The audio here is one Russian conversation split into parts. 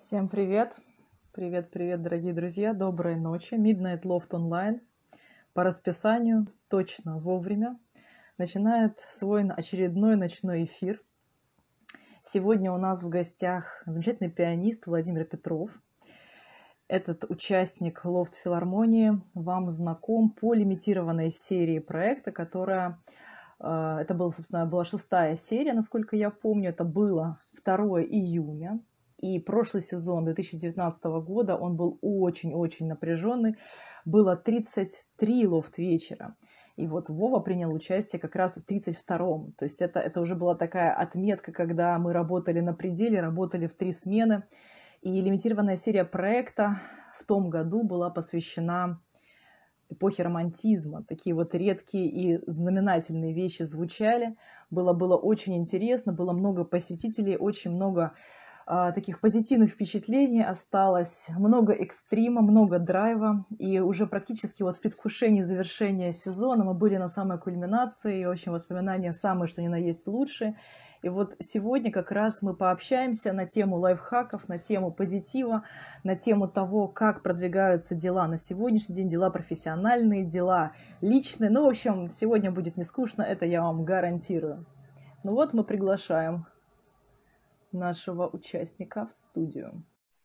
Всем привет! Привет, дорогие друзья! Доброй ночи! Midnight Loft Online по расписанию, точно вовремя, начинает свой очередной ночной эфир. Сегодня у нас в гостях замечательный пианист Владимир Петров. Этот участник Лофт-филармонии вам знаком по лимитированной серии проекта, которая... Это была, собственно, была 6-я серия, насколько я помню. Это было 2 июня. И прошлый сезон 2019 года, он был очень-очень напряженный. Было 33 лофт-вечера. И вот Вова принял участие как раз в 32-м. То есть это уже была такая отметка, когда мы работали на пределе, работали в 3 смены. И лимитированная серия проекта в том году была посвящена эпохе романтизма. Такие вот редкие и знаменательные вещи звучали. Было очень интересно, было много посетителей, очень много таких позитивных впечатлений осталось, много экстрима, много драйва, и уже практически вот в предвкушении завершения сезона мы были на самой кульминации, и очень воспоминания самые, что ни на есть, лучшие. И вот сегодня как раз мы пообщаемся на тему лайфхаков, на тему позитива, на тему того, как продвигаются дела на сегодняшний день, дела профессиональные, дела личные. Ну, в общем, сегодня будет не скучно, это я вам гарантирую. Ну вот мы приглашаем нашего участника в студию.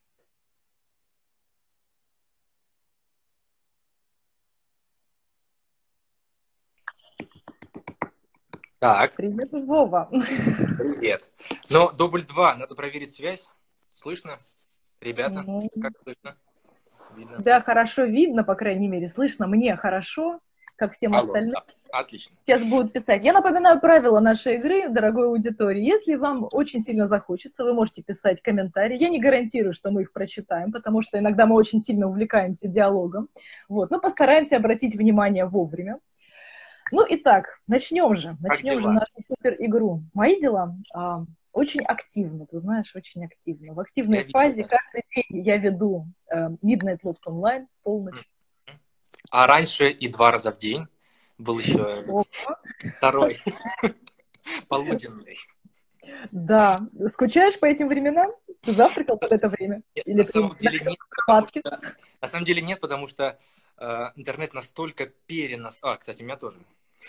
Так. Привет, Вова. Привет. Но дубль 2, надо проверить связь. Слышно? Ребята, как слышно? Видно? Тебя хорошо видно, по крайней мере, слышно. Мне хорошо, как всем остальным. Отлично. Сейчас будут писать. Я напоминаю правила нашей игры, дорогой аудитории. Если вам очень сильно захочется, вы можете писать комментарии. Я не гарантирую, что мы их прочитаем, потому что иногда мы очень сильно увлекаемся диалогом. Вот. Но постараемся обратить внимание вовремя. Ну, итак, начнем же нашу супер-игру. Мои дела очень активно, ты знаешь, очень активно. В активной фазе каждый день я веду Midnight Loft Online полночь. А раньше и 2 раза в день был еще второй, полуденный. Да. Скучаешь по этим временам? Ты завтракал в это время? Нет, Или на самом деле нет, потому что интернет настолько кстати, у меня тоже.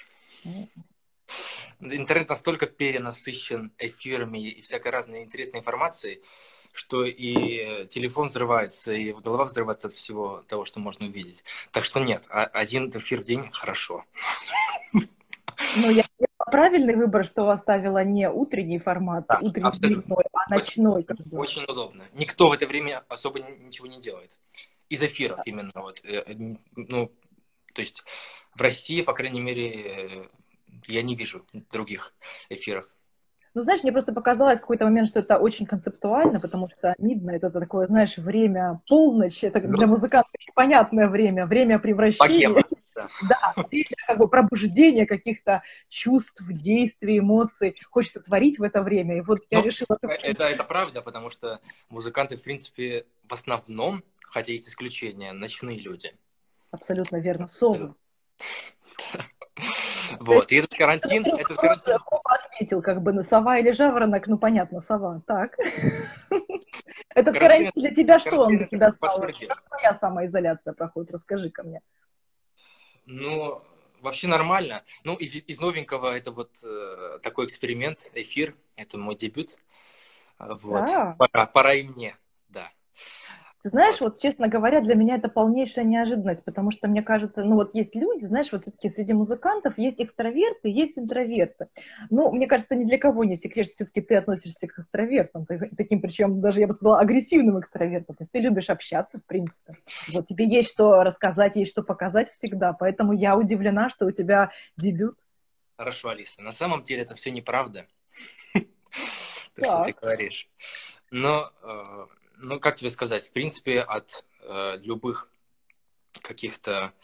Интернет настолько перенасыщен эфирами и всякой разной интересной информацией, что и телефон взрывается, и голова взрывается от всего того, что можно увидеть. Так что нет, один эфир в день хорошо. Ну, я сделала правильный выбор, что оставила не утренний формат, да, утренний дневной, а ночной. Очень удобно. Никто в это время особо ничего не делает. Из эфиров именно. Вот. Ну, то есть в России, по крайней мере, я не вижу других эфиров. Ну, знаешь, мне просто показалось в какой-то момент, что это очень концептуально, потому что Midnight — это такое, знаешь, время полночи, это для музыкантов понятное время превращения. Богема, да, время как бы пробуждения каких-то чувств, действий, эмоций. Хочется творить в это время. И вот я решила... Это правда, потому что музыканты, в принципе, в основном, хотя есть исключения, ночные люди. Абсолютно верно. Совы. Вот, и этот карантин... отметил, как бы, сова или жаворонок, ну, понятно, сова. Так. Этот карантин для тебя что он для тебя стал? Как твоя самоизоляция проходит? Расскажи-ка мне. Ну, вообще нормально. Ну, из новенького это вот такой эксперимент, эфир. Это мой дебют. Вот. Пора и мне, да. Ты знаешь, вот честно говоря, для меня это полнейшая неожиданность, потому что, мне кажется, ну вот есть люди, знаешь, вот все-таки среди музыкантов есть экстраверты, есть интроверты. Ну, мне кажется, ни для кого не секрет, что все-таки ты относишься к экстравертам, таким, причем даже, я бы сказала, агрессивным экстравертам. То есть ты любишь общаться, в принципе. Вот тебе есть что рассказать, есть что показать всегда, поэтому я удивлена, что у тебя дебют. Хорошо, Алиса, на самом деле это все неправда, то, что ты говоришь. Но... Ну, как тебе сказать, в принципе, от любых каких-то,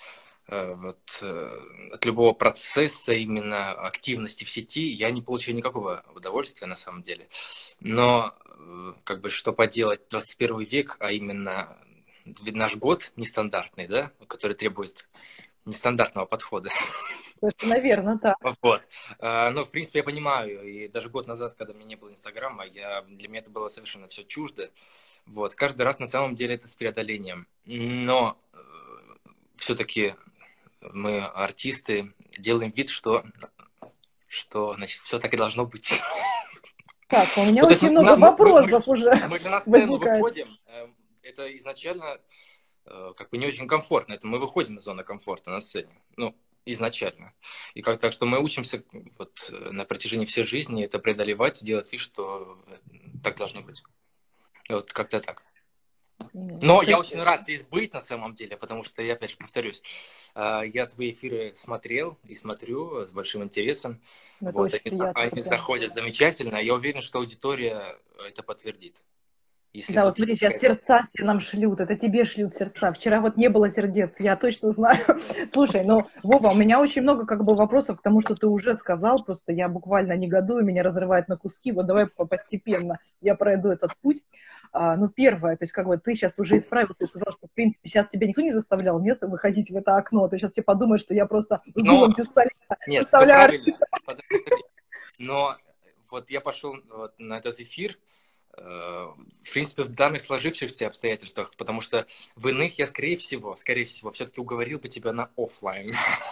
от любого процесса, именно активности в сети, я не получаю никакого удовольствия на самом деле. Но, как бы, что поделать, 21 век, а именно наш год нестандартный, да, который требует нестандартного подхода. Совершенно верно, так. Вот. Но, в принципе, я понимаю, и даже год назад, когда у меня не было Инстаграма, для меня это было совершенно все чуждо. Вот. Каждый раз на самом деле это с преодолением. Но все-таки мы, артисты, делаем вид, что значит, все так и должно быть. Так, у меня Ну, то есть очень много вопросов уже мы же на сцену возникает. выходим, это изначально как бы не очень комфортно. Это мы выходим из зоны комфорта на сцене. Ну, изначально. И как так, что мы учимся вот на протяжении всей жизни это преодолевать, делать вид, что так должно быть. Вот как-то так. Но То я есть, очень рад здесь быть на самом деле, потому что, я опять же повторюсь, я твои эфиры смотрел и смотрю с большим интересом. это Вот, очень приятно, они прям. заходят замечательно. Я уверен, что аудитория это подтвердит. Если Да, вот тут смотри, сейчас сердца все нам шлют, это тебе шлют сердца. Вчера вот не было сердец, я точно знаю. Слушай, ну, Вова, у меня очень много как бы вопросов к тому, что ты уже сказал, просто я буквально негодую, меня разрывает на куски, вот давай постепенно я пройду этот путь. Ну, первое, то есть как бы ты сейчас уже исправился и сказал, что, в принципе, сейчас тебя никто не заставлял, нет, выходить в это окно, ты сейчас все подумают, что я просто с Но дулом пистолета нет, все заставляю. правильно. Подожди. Но вот я пошел вот на этот эфир, в принципе, в данных сложившихся обстоятельствах, потому что в иных я, скорее всего, все-таки уговорил бы тебя на офлайн,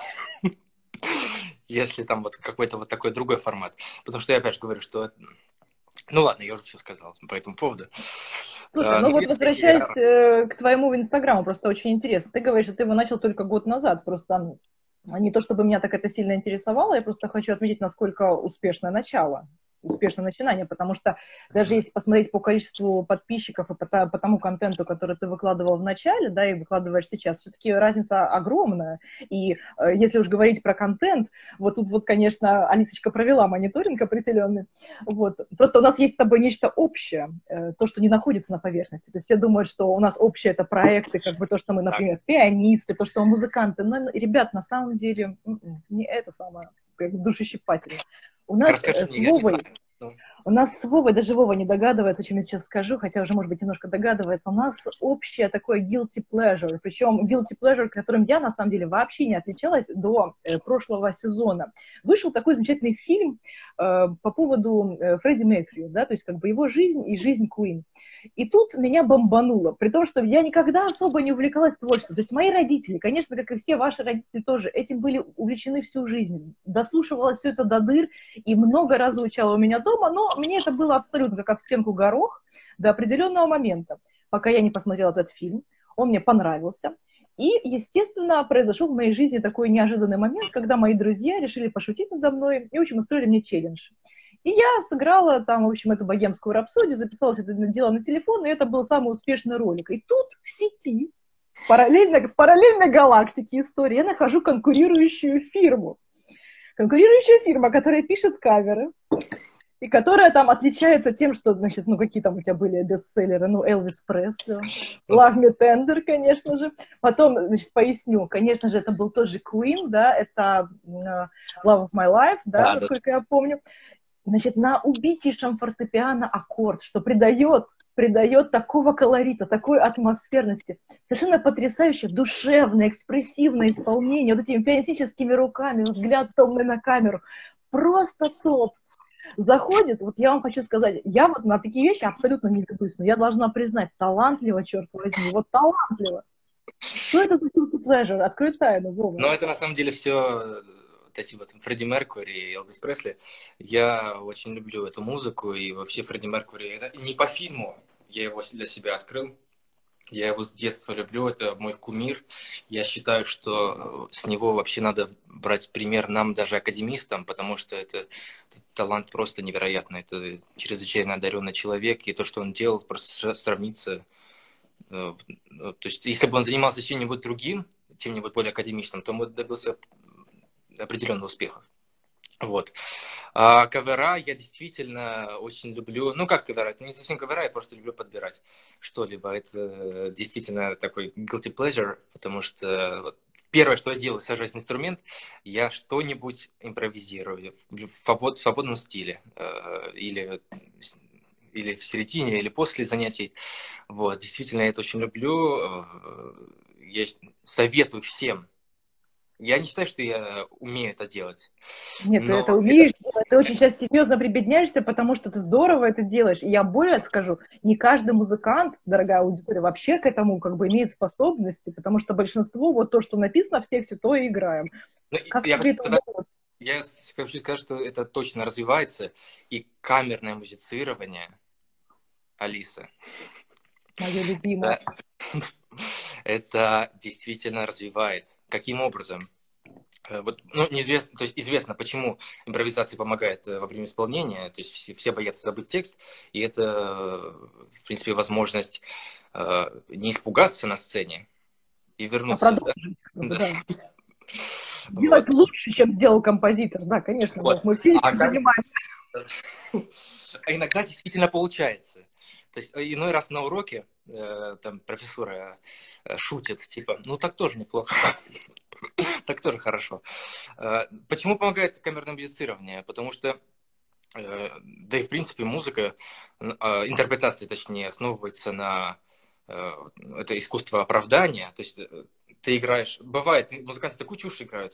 если там вот какой-то вот такой другой формат. Потому что я опять же говорю, что... Ну ладно, я уже все сказал по этому поводу. Слушай, ну Ну, в вот принципе, возвращаясь к твоему инстаграму, просто очень интересно. Ты говоришь, что ты его начал только год назад, просто не то чтобы меня так это сильно интересовало, я просто хочу отметить, насколько успешное начало, успешное начинание, потому что даже если посмотреть по количеству подписчиков и по тому контенту, который ты выкладывал в начале, да, и выкладываешь сейчас, все-таки разница огромная. И если уж говорить про контент, вот тут вот, конечно, Алисочка провела мониторинг определенный, вот. Просто у нас есть с тобой нечто общее, то, что не находится на поверхности. То есть все думают, что у нас общее это проекты, как бы то, что мы, например, пианисты, то, что мы музыканты. Но, ребят, на самом деле не это самое как бы душещипательно. У нас расскажи с мне, я не Вовой знаю. Ну, у нас с Вовой, даже Вова не догадывается, о чем я сейчас скажу, хотя уже, может быть, немножко догадывается. У нас общее такое guilty pleasure, причем guilty pleasure, которым я, на самом деле, вообще не отличалась до прошлого сезона. Вышел такой замечательный фильм по поводу Фредди Меркьюри, да, то есть как бы его жизнь и жизнь Куин. И тут меня бомбануло, при том, что я никогда особо не увлекалась творчеством. То есть мои родители, конечно, как и все ваши родители тоже, этим были увлечены всю жизнь. Дослушивала все это до дыр и много раз звучало у меня дома, но мне это было абсолютно как об стенку горох до определенного момента, пока я не посмотрела этот фильм. Он мне понравился. И, естественно, произошел в моей жизни такой неожиданный момент, когда мои друзья решили пошутить надо мной и, в общем, устроили мне челлендж. И я сыграла там, в общем, эту богемскую рапсодию, записала все это дело на телефон, и это был самый успешный ролик. И тут в сети, в параллельной галактике истории, я нахожу конкурирующую фирму. Конкурирующая фирма, которая пишет каверы, и которая там отличается тем, что, значит, ну, какие там у тебя были бестселлеры, ну, Элвис Пресли, Love Me Tender, конечно же. Потом, значит, поясню, конечно же, это был тот же Queen, да, это Love of My Life, да, да. насколько я помню. Значит, на убитейшем фортепиано аккорд, что придает такого колорита, такой атмосферности. Совершенно потрясающее, душевное, экспрессивное исполнение, вот этими пианистическими руками, взгляд томный на камеру. Просто топ. Заходит, вот я вам хочу сказать, я вот на такие вещи абсолютно не ведусь, но я должна признать, талантливо, черт возьми, вот талантливо. Что это за guilty pleasure? Открой тайну, Вова. Но это на самом деле все вот эти вот Фредди Меркьюри и Элвис Пресли. Я очень люблю эту музыку, и вообще Фредди Меркьюри, это не по фильму, я его для себя открыл. Я его с детства люблю, это мой кумир. Я считаю, что с него вообще надо брать пример нам, даже академистам, потому что это талант просто невероятный. Это чрезвычайно одаренный человек, и то, что он делал, просто сравнится. То есть, если бы он занимался чем-нибудь другим, чем-нибудь более академичным, то он бы добился определенного успеха. Вот. А кавера я действительно очень люблю. Ну, как кавера? Это не совсем кавера, я просто люблю подбирать что-либо. Это действительно такой guilty pleasure, потому что вот, первое, что я делаю, сажать инструмент, я что-нибудь импровизирую в свободном стиле. Или в середине, или после занятий. Вот, действительно, я это очень люблю. Я советую всем Я не считаю, что я умею это делать. Нет, ты это Но умеешь делать, ты очень сейчас серьезно прибедняешься, потому что ты здорово это делаешь. И я более скажу, не каждый музыкант, дорогая аудитория, вообще к этому как бы имеет способности, потому что большинство, вот то, что написано в тексте, то и играем. Как я хочу тебе это сказать, удалось? я хочу сказать, что это точно развивается, и камерное музицирование, Алиса, Мое любимое. да, это действительно развивает. Каким образом? Вот, ну, неизвестно, то есть известно, почему импровизация помогает во время исполнения, то есть все боятся забыть текст, и это, в принципе, возможность не испугаться на сцене и А вернуться, да? продолжить, как бы, Да. да. Делать Вот. лучше, чем сделал композитор. Да, конечно, Вов, Вот. мы все А этим как... занимаемся. А иногда действительно получается. То есть иной раз на уроке там профессора шутит, типа, ну так тоже неплохо, так тоже хорошо. Почему помогает камерное музицирование? Потому что, да и в принципе музыка, интерпретация точнее, основывается на это искусство оправдания. То есть ты играешь, бывает, музыканты такую чушь играют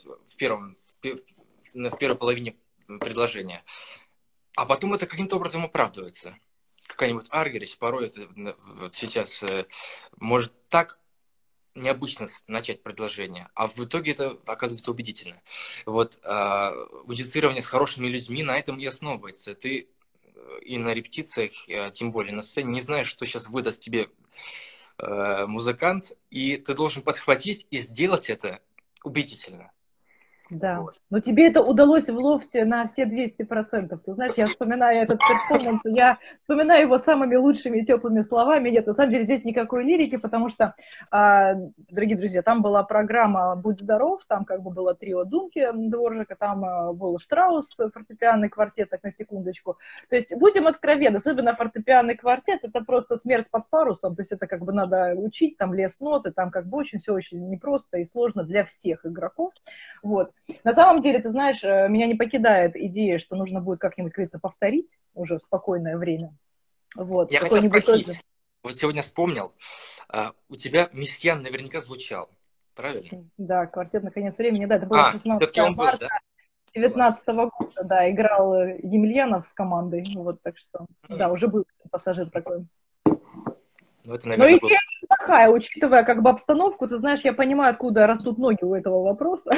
в первой половине предложения, а потом это каким-то образом оправдывается. Какая-нибудь Аргерич порой это, вот сейчас может так необычно начать предложение, а в итоге это оказывается убедительно. Вот музицирование с хорошими людьми на этом и основывается. Ты и на репетициях, тем более на сцене, не знаешь, что сейчас выдаст тебе музыкант, и ты должен подхватить и сделать это убедительно. Да. Вот. Но тебе это удалось в лофте на все 200%. Ты знаешь, я вспоминаю этот перформанс, я вспоминаю его самыми лучшими и теплыми словами. Нет, на самом деле здесь никакой лирики, потому что, дорогие друзья, там была программа «Будь здоров», там как бы было трио Думки Дворжика, там был Штраус, фортепианный квартет, так на секундочку. То есть будем откровенны, особенно фортепианный квартет, это просто смерть под парусом, то есть это как бы надо учить, там лес ноты, там как бы очень все очень непросто и сложно для всех игроков. Вот. На самом деле, ты знаешь, меня не покидает идея, что нужно будет как-нибудь, как говорится, повторить уже в спокойное время. Вот, Я хотел какой-нибудь тоже. спросить, вот сегодня вспомнил, у тебя Мессиан наверняка звучал, правильно? Да, «Квартет на конец времени», да, это было 16 Все-таки он был, марта да? Класс. 2019 года, да, играл Емельянов с командой, вот, так что, да, уже был пассажир такой. Ну, это, Но наверное, был. идея неплохая, учитывая как бы обстановку, ты знаешь, я понимаю, откуда растут ноги у этого вопроса.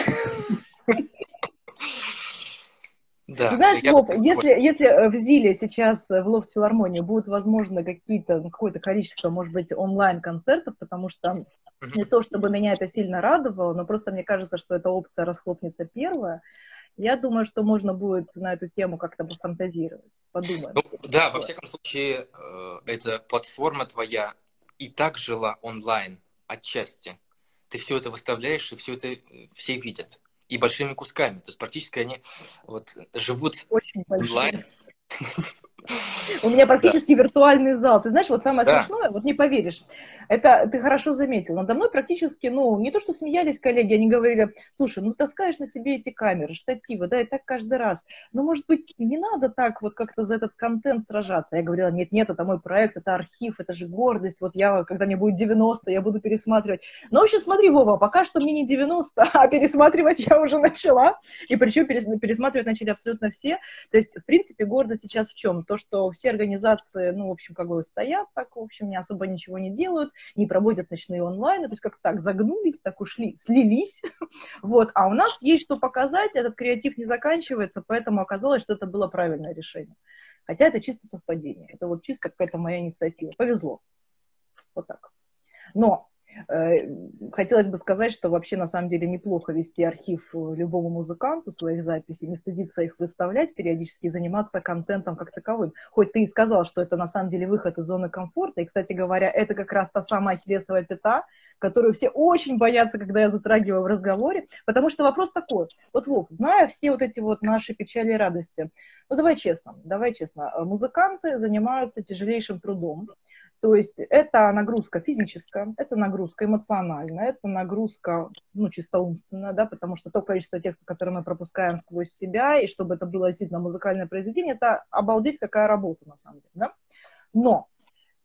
Ты Да, знаешь, я бы Вов, с тобой. если в ЗИЛе сейчас в Лофт-филармонии будут возможны какое-то количество, может быть, онлайн-концертов, потому что не Мгм. то, чтобы меня это сильно радовало, но просто мне кажется, что эта опция расхлопнется первая. Я думаю, что можно будет на эту тему как-то пофантазировать. Подумаем. Ну, да, во Вот. всяком случае, эта платформа твоя и так жила онлайн отчасти. Ты все это выставляешь, и все это все видят. И большими кусками. То есть практически они вот живут Очень большие. онлайн. У меня Да, практически виртуальный зал. Ты знаешь, вот самое да. смешное, вот не поверишь, это ты хорошо заметил. Надо мной практически, ну, не то, что смеялись коллеги, они говорили, слушай, ну, таскаешь на себе эти камеры, штативы, да, и так каждый раз. Ну, может быть, не надо так вот как-то за этот контент сражаться. Я говорила, нет, это мой проект, это архив, это же гордость. Вот я, когда мне будет 90, я буду пересматривать. Но вообще, смотри, Вова, пока что мне не 90, а пересматривать я уже начала. И причем пересматривать начали абсолютно все. То есть, в принципе, гордость сейчас в чем? То, что все организации, ну, в общем, как бы стоят так, в общем, не особо ничего не делают, не проводят ночные онлайны, то есть как так загнулись, так ушли, слились. Вот. А у нас есть что показать, этот креатив не заканчивается, поэтому оказалось, что это было правильное решение. Хотя это чисто совпадение. Это вот чисто какая-то моя инициатива. Повезло. Вот так. Но хотелось бы сказать, что вообще на самом деле неплохо вести архив любому музыканту своих записей, не стыдиться их выставлять периодически и заниматься контентом как таковым. Хоть ты и сказал, что это на самом деле выход из зоны комфорта, и, кстати говоря, это как раз та самая ахиллесовая пята, которую все очень боятся, когда я затрагиваю в разговоре, потому что вопрос такой, вот, Вов, зная все вот эти вот наши печали и радости, ну давай честно, музыканты занимаются тяжелейшим трудом. То есть это нагрузка физическая, это нагрузка эмоциональная, это нагрузка, ну, чисто умственная, да, потому что то количество текста, которое мы пропускаем сквозь себя, и чтобы это было действительно музыкальное произведение, это обалдеть какая работа, на самом деле, да. Но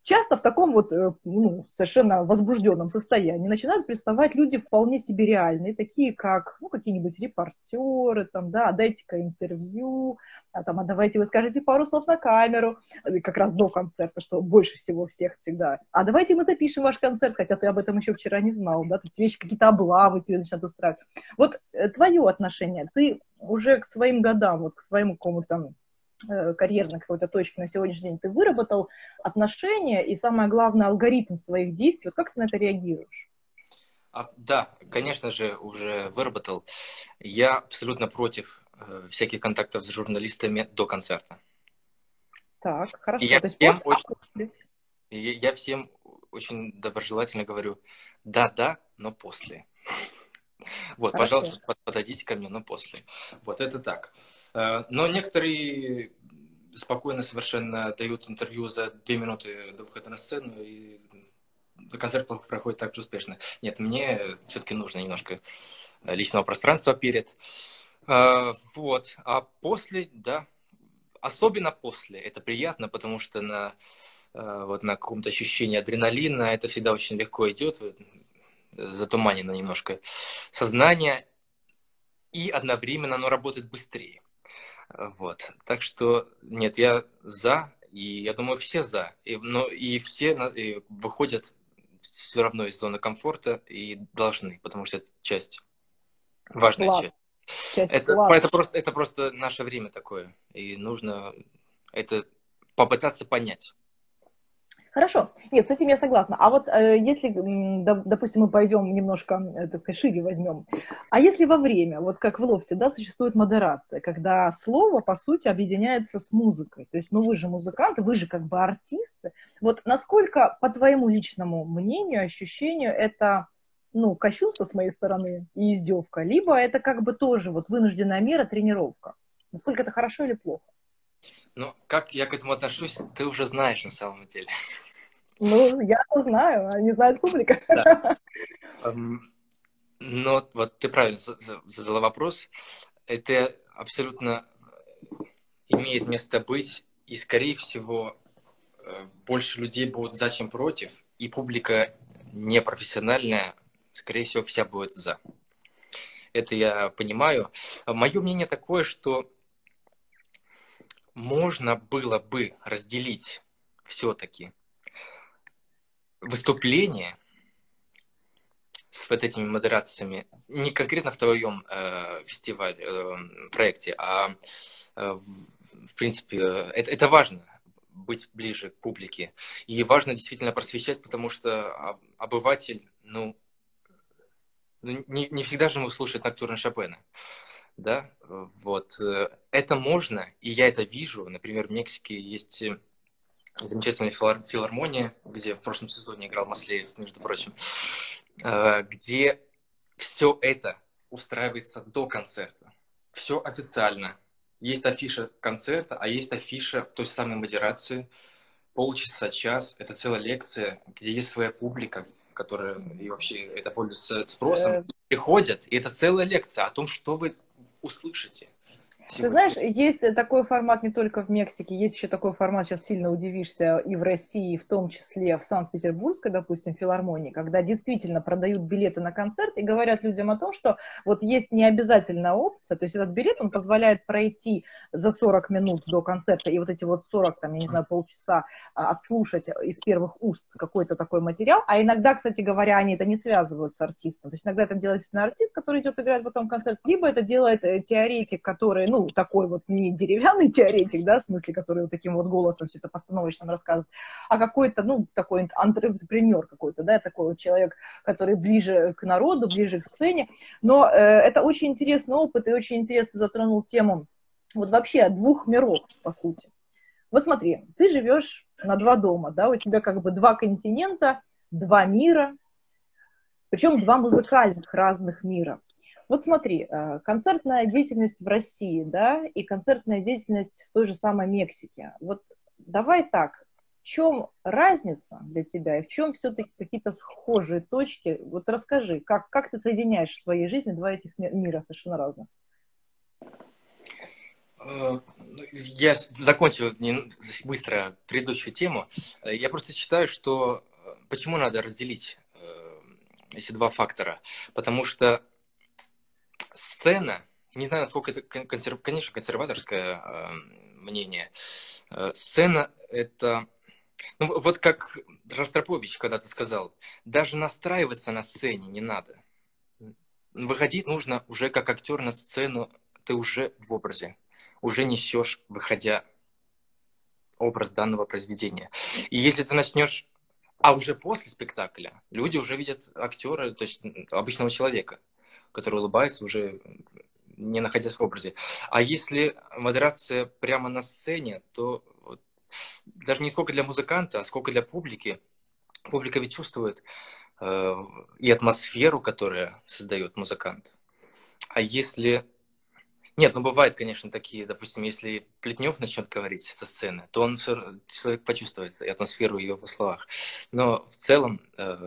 часто в таком вот ну, совершенно возбужденном состоянии начинают приставать люди вполне себе реальные, такие как ну, какие-нибудь репортеры, там, да, дайте-ка интервью, там, а давайте вы скажете пару слов на камеру, как раз до концерта, что больше всего всех всегда. А давайте мы запишем ваш концерт, хотя ты об этом еще вчера не знал, да, то есть вещи, какие-то облавы тебе начинают устраивать. Вот твое отношение, ты уже к своим годам, вот к своему какому-то карьерной какой-то точки на сегодняшний день, ты выработал отношения и, самое главное, алгоритм своих действий. Вот как ты на это реагируешь? Да, конечно же, уже выработал. Я абсолютно против всяких контактов с журналистами до концерта. Так, И хорошо. То есть после, после. я всем очень доброжелательно говорю, да, но после. Вот, Хорошо. пожалуйста, подойдите ко мне, но после. Вот это так. Но некоторые спокойно совершенно дают интервью за 2 минуты до выхода на сцену, и концерт проходит так же успешно. Нет, мне все-таки нужно немножко личного пространства перед. Вот. А после, да, особенно после, это приятно, потому что вот на каком-то ощущении адреналина это всегда очень легко идет, затуманено немножко сознание, и одновременно оно работает быстрее. Вот. Так что, нет, я за, и я думаю, все за. Но и все выходят все равно из зоны комфорта и должны, потому что это часть, важная Класс. часть. Часть класс. Это просто наше время такое, и нужно это попытаться понять. Хорошо. Нет, с этим я согласна. А вот если, допустим, мы пойдем немножко, так сказать, шире возьмем. А если во время, вот как в лофте, да, существует модерация, когда слово, по сути, объединяется с музыкой. То есть, ну, вы же музыканты, вы же как бы артисты. Вот насколько, по твоему личному мнению, ощущению, это, ну, кощунство с моей стороны и издевка, либо это как бы тоже вот вынужденная мера, тренировка? Насколько это хорошо или плохо? Но как я к этому отношусь, ты уже знаешь на самом деле. Ну, я знаю, а не знает публика. Да. Но вот ты правильно задала вопрос. Это абсолютно имеет место быть, и, скорее всего, больше людей будут за, чем против, и публика непрофессиональная, скорее всего, вся будет за. Это я понимаю. Мое мнение такое, что можно было бы разделить все-таки выступление с вот этими модерациями, не конкретно в твоем фестивале, проекте, а в принципе, это важно, быть ближе к публике. И важно действительно просвещать, потому что обыватель, ну не всегда же ему слушать ноктюрн Шопена. Да, вот. Это можно, и я это вижу. Например, в Мексике есть замечательная филармония, где в прошлом сезоне играл Маслеев, между прочим, где все это устраивается до концерта. Все официально. Есть афиша концерта, а есть афиша той самой модерации. Полчаса, час. Это целая лекция, где есть своя публика, которая и вообще это пользуется спросом. Приходят, и это целая лекция о том, что вы услышите. Ты знаешь, есть такой формат не только в Мексике, есть еще такой формат, сейчас сильно удивишься, и в России, в том числе в Санкт-Петербургской, допустим, филармонии, когда действительно продают билеты на концерт и говорят людям о том, что вот есть необязательная опция, то есть этот билет, он позволяет пройти за 40 минут до концерта и вот эти вот 40, там, я не знаю, полчаса отслушать из первых уст какой-то такой материал, а иногда, кстати говоря, они это не связывают с артистом, то есть иногда это делает артист, который идет играть потом концерт, либо это делает теоретик, который, ну, такой вот не деревянный теоретик, да, в смысле, который вот таким вот голосом все это постановочно рассказывает, а какой-то, ну, такой антрепренер какой-то, да, такой вот человек, который ближе к народу, ближе к сцене. Но это очень интересный опыт и очень интересно затронул тему вот вообще двух миров, по сути. Вот смотри, ты живешь на 2 дома, да, у тебя как бы 2 континента, 2 мира, причем 2 музыкальных разных мира. Вот смотри, концертная деятельность в России, да, и концертная деятельность в той же самой Мексике. Вот давай так, в чем разница для тебя и в чем все-таки какие-то схожие точки? Вот расскажи, как ты соединяешь в своей жизни 2 этих мира совершенно разных? Я закончу быстро предыдущую тему. Я просто считаю, что почему надо разделить эти два фактора? Потому что сцена, не знаю, насколько это, конечно, консерваторское мнение, сцена это... Ну, вот как Ростропович когда-то сказал, даже настраиваться на сцене не надо. Выходить нужно уже как актер на сцену, ты уже в образе, уже несешь, выходя, образ данного произведения. И если ты начнешь, а уже после спектакля люди уже видят актера, то есть обычного человека, который улыбается уже не находясь в образе. А если модерация прямо на сцене, то вот, даже не сколько для музыканта, а сколько для публики. Публика ведь чувствует и атмосферу, которую создает музыкант. А если... Нет, ну бывают, конечно, такие, допустим, если Плетнев начнет говорить со сцены, то он человек почувствуется и атмосферу в его словах. Но в целом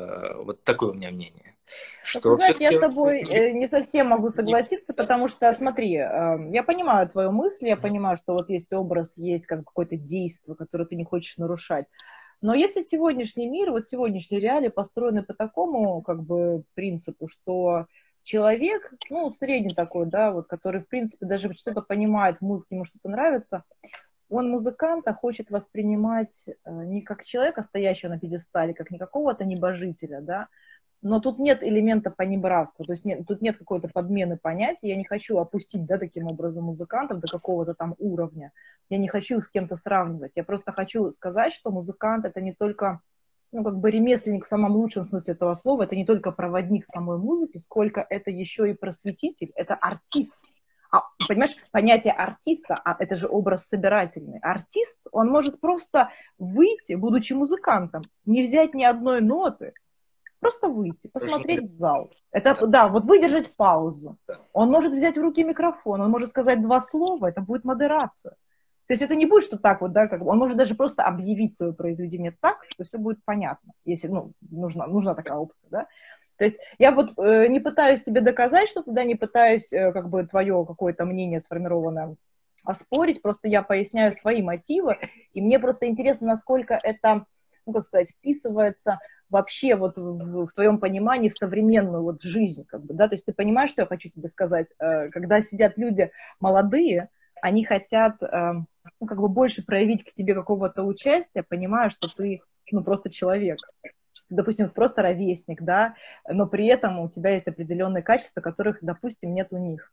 вот такое у меня мнение. Что ты знаешь, я с тобой не совсем могу согласиться, потому что, смотри, я понимаю твою мысль, я понимаю, что вот есть образ, есть как какое-то действие, которое ты не хочешь нарушать. Но если сегодняшний мир, вот сегодняшние реалии построены по такому как бы принципу, что человек, ну, средний такой, да, вот, который, в принципе, даже что-то понимает в музыке, ему что-то нравится, он музыканта хочет воспринимать не как человека, стоящего на пьедестале, как не какого-то небожителя, да, но тут нет элемента понебратства, то есть тут нет какой-то подмены понятий, я не хочу опустить, да, таким образом музыкантов до какого-то там уровня, я не хочу их с кем-то сравнивать, я просто хочу сказать, что музыкант это не только, ну, как бы ремесленник в самом лучшем смысле этого слова, это не только проводник самой музыки, сколько это еще и просветитель, это артист. Понимаешь, понятие артиста, это же образ собирательный. Артист, он может просто выйти, будучи музыкантом, не взять ни одной ноты, просто выйти, посмотреть в зал. Это, да, вот выдержать паузу. Он может взять в руки микрофон, он может сказать 2 слова, это будет модерация. То есть это не будет, что так вот, да, как бы, он может даже просто объявить свое произведение так, что все будет понятно, если, ну, нужна такая опция, да. То есть я вот не пытаюсь тебе доказать что-то, да, не пытаюсь как бы твое какое-то мнение сформированное оспорить, просто я поясняю свои мотивы, и мне просто интересно, насколько это, ну, как сказать, вписывается вообще вот в твоем понимании в современную вот жизнь, как бы, да, то есть ты понимаешь, что я хочу тебе сказать, когда сидят люди молодые, они хотят, ну, как бы больше проявить к тебе какого-то участия, понимая, что ты, ну, просто человек, что ты, допустим, просто ровесник, да, но при этом у тебя есть определенные качества, которых, допустим, нет у них.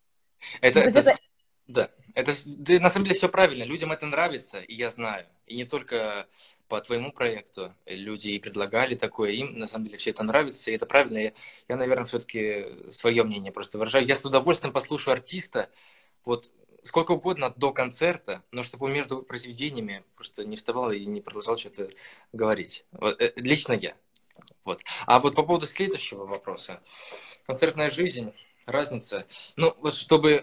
Да, это на самом деле все правильно, людям это нравится, и я знаю, и не только по твоему проекту люди и предлагали такое, им на самом деле все это нравится, и это правильно. Я наверное, все-таки свое мнение просто выражаю. Я с удовольствием послушаю артиста, вот сколько угодно до концерта, но чтобы он между произведениями просто не вставал и не продолжал что-то говорить. Вот, лично я. Вот. А вот по поводу следующего вопроса. Концертная жизнь, разница. Ну, вот чтобы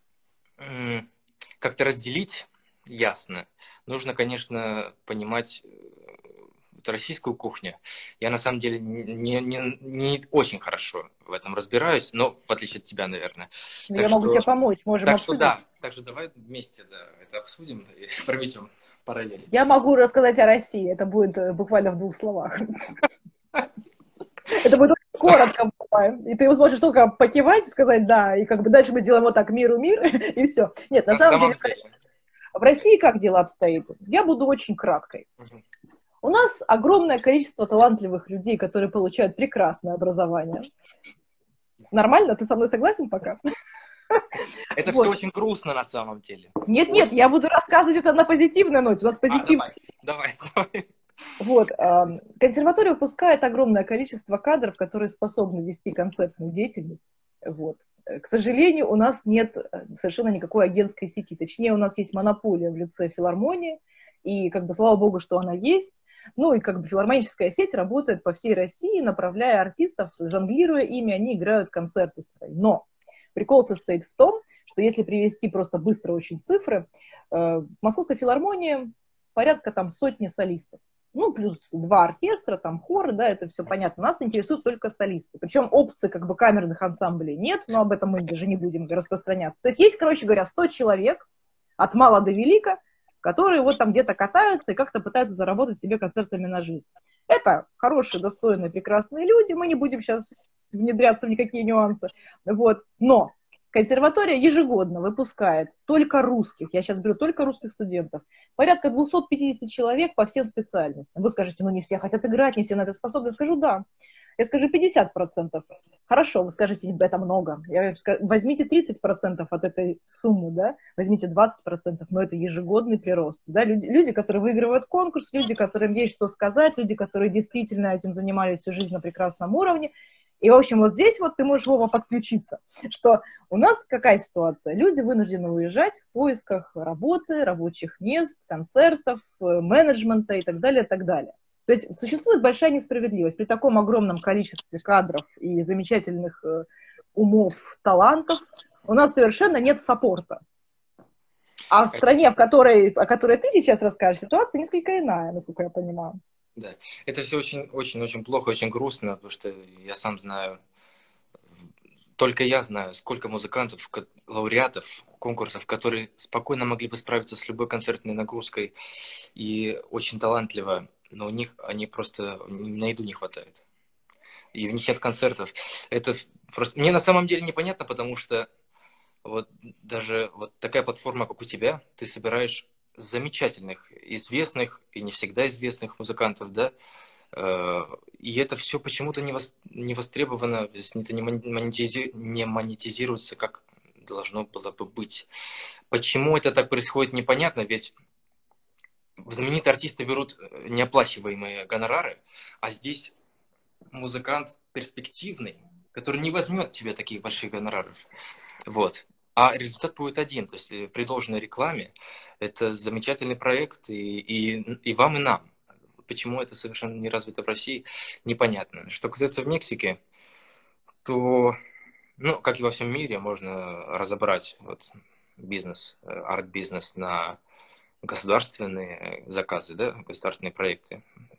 как-то разделить ясно, нужно, конечно, понимать российскую кухню. Я на самом деле не очень хорошо в этом разбираюсь, но в отличие от тебя, наверное. Я могу тебе помочь, можем обсудить. Так что давай вместе это обсудим и проведем параллели. Я могу рассказать о России, это будет буквально в 2 словах. Это будет очень коротко, и ты сможешь только покивать и сказать «да», и как бы дальше мы сделаем вот так «мир, и все. Нет, на самом деле, в России как дело обстоит? Я буду очень краткой. У нас огромное количество талантливых людей, которые получают прекрасное образование. Нормально? Ты со мной согласен пока? Это все очень грустно на самом деле. Нет, я буду рассказывать это на позитивной ноте. У нас позитивно. Давай. Вот, консерватория выпускает огромное количество кадров, которые способны вести концертную деятельность. Вот. К сожалению, у нас нет совершенно никакой агентской сети. Точнее, у нас есть монополия в лице филармонии, и как бы слава богу, что она есть. Ну и как бы филармоническая сеть работает по всей России, направляя артистов, жонглируя ими, они играют концерты свои. Но прикол состоит в том, что если привести просто быстро очень цифры, в Московской филармонии порядка там 100 солистов. Ну, плюс 2 оркестра, там хоры, да, это все понятно. Нас интересуют только солисты. Причем опций как бы камерных ансамблей нет, но об этом мы даже не будем распространяться. То есть есть, короче говоря, 100 человек, от мала до велика, которые вот там где-то катаются и как-то пытаются заработать себе концертами на жизнь. Это хорошие, достойные, прекрасные люди, мы не будем сейчас внедряться в никакие нюансы, вот, но консерватория ежегодно выпускает только русских, я сейчас беру только русских студентов, порядка 250 человек по всем специальностям. Вы скажете, ну не все хотят играть, не все на это способны. Я скажу, да. Я скажу 50%. Хорошо, вы скажете, это много. Возьмите 30% от этой суммы, да? Возьмите 20%, но это ежегодный прирост. Да? Люди, которые выигрывают конкурс, люди, которым есть что сказать, люди, которые действительно этим занимались всю жизнь на прекрасном уровне. И, в общем, вот здесь вот ты можешь, Вова, подключиться, что у нас какая ситуация? Люди вынуждены уезжать в поисках работы, рабочих мест, концертов, менеджмента и так далее, и так далее. То есть существует большая несправедливость. При таком огромном количестве кадров и замечательных умов, талантов у нас совершенно нет саппорта. А в стране, о которой ты сейчас расскажешь, ситуация несколько иная, насколько я понимаю. Да, это все очень плохо, очень грустно, потому что я сам знаю, только я знаю, сколько музыкантов, лауреатов конкурсов, которые спокойно могли бы справиться с любой концертной нагрузкой и очень талантливо, но у них они просто на еду не хватает. И у них нет концертов. Это просто мне на самом деле непонятно, потому что вот даже вот такая платформа, как у тебя, ты собираешь замечательных, известных и не всегда известных музыкантов, да, и это все почему-то не востребовано, это не монетизируется, как должно было бы быть. Почему это так происходит, непонятно, ведь знаменитые артисты берут неоплачиваемые гонорары, а здесь музыкант перспективный, который не возьмет тебе таких больших гонораров. Вот. А результат будет один. То есть при должной рекламе это замечательный проект и вам, и нам. Почему это совершенно не развито в России, непонятно. Что касается в Мексике, то, ну, как и во всем мире, можно разобрать вот, бизнес, арт-бизнес на государственные заказы, да, государственные проекты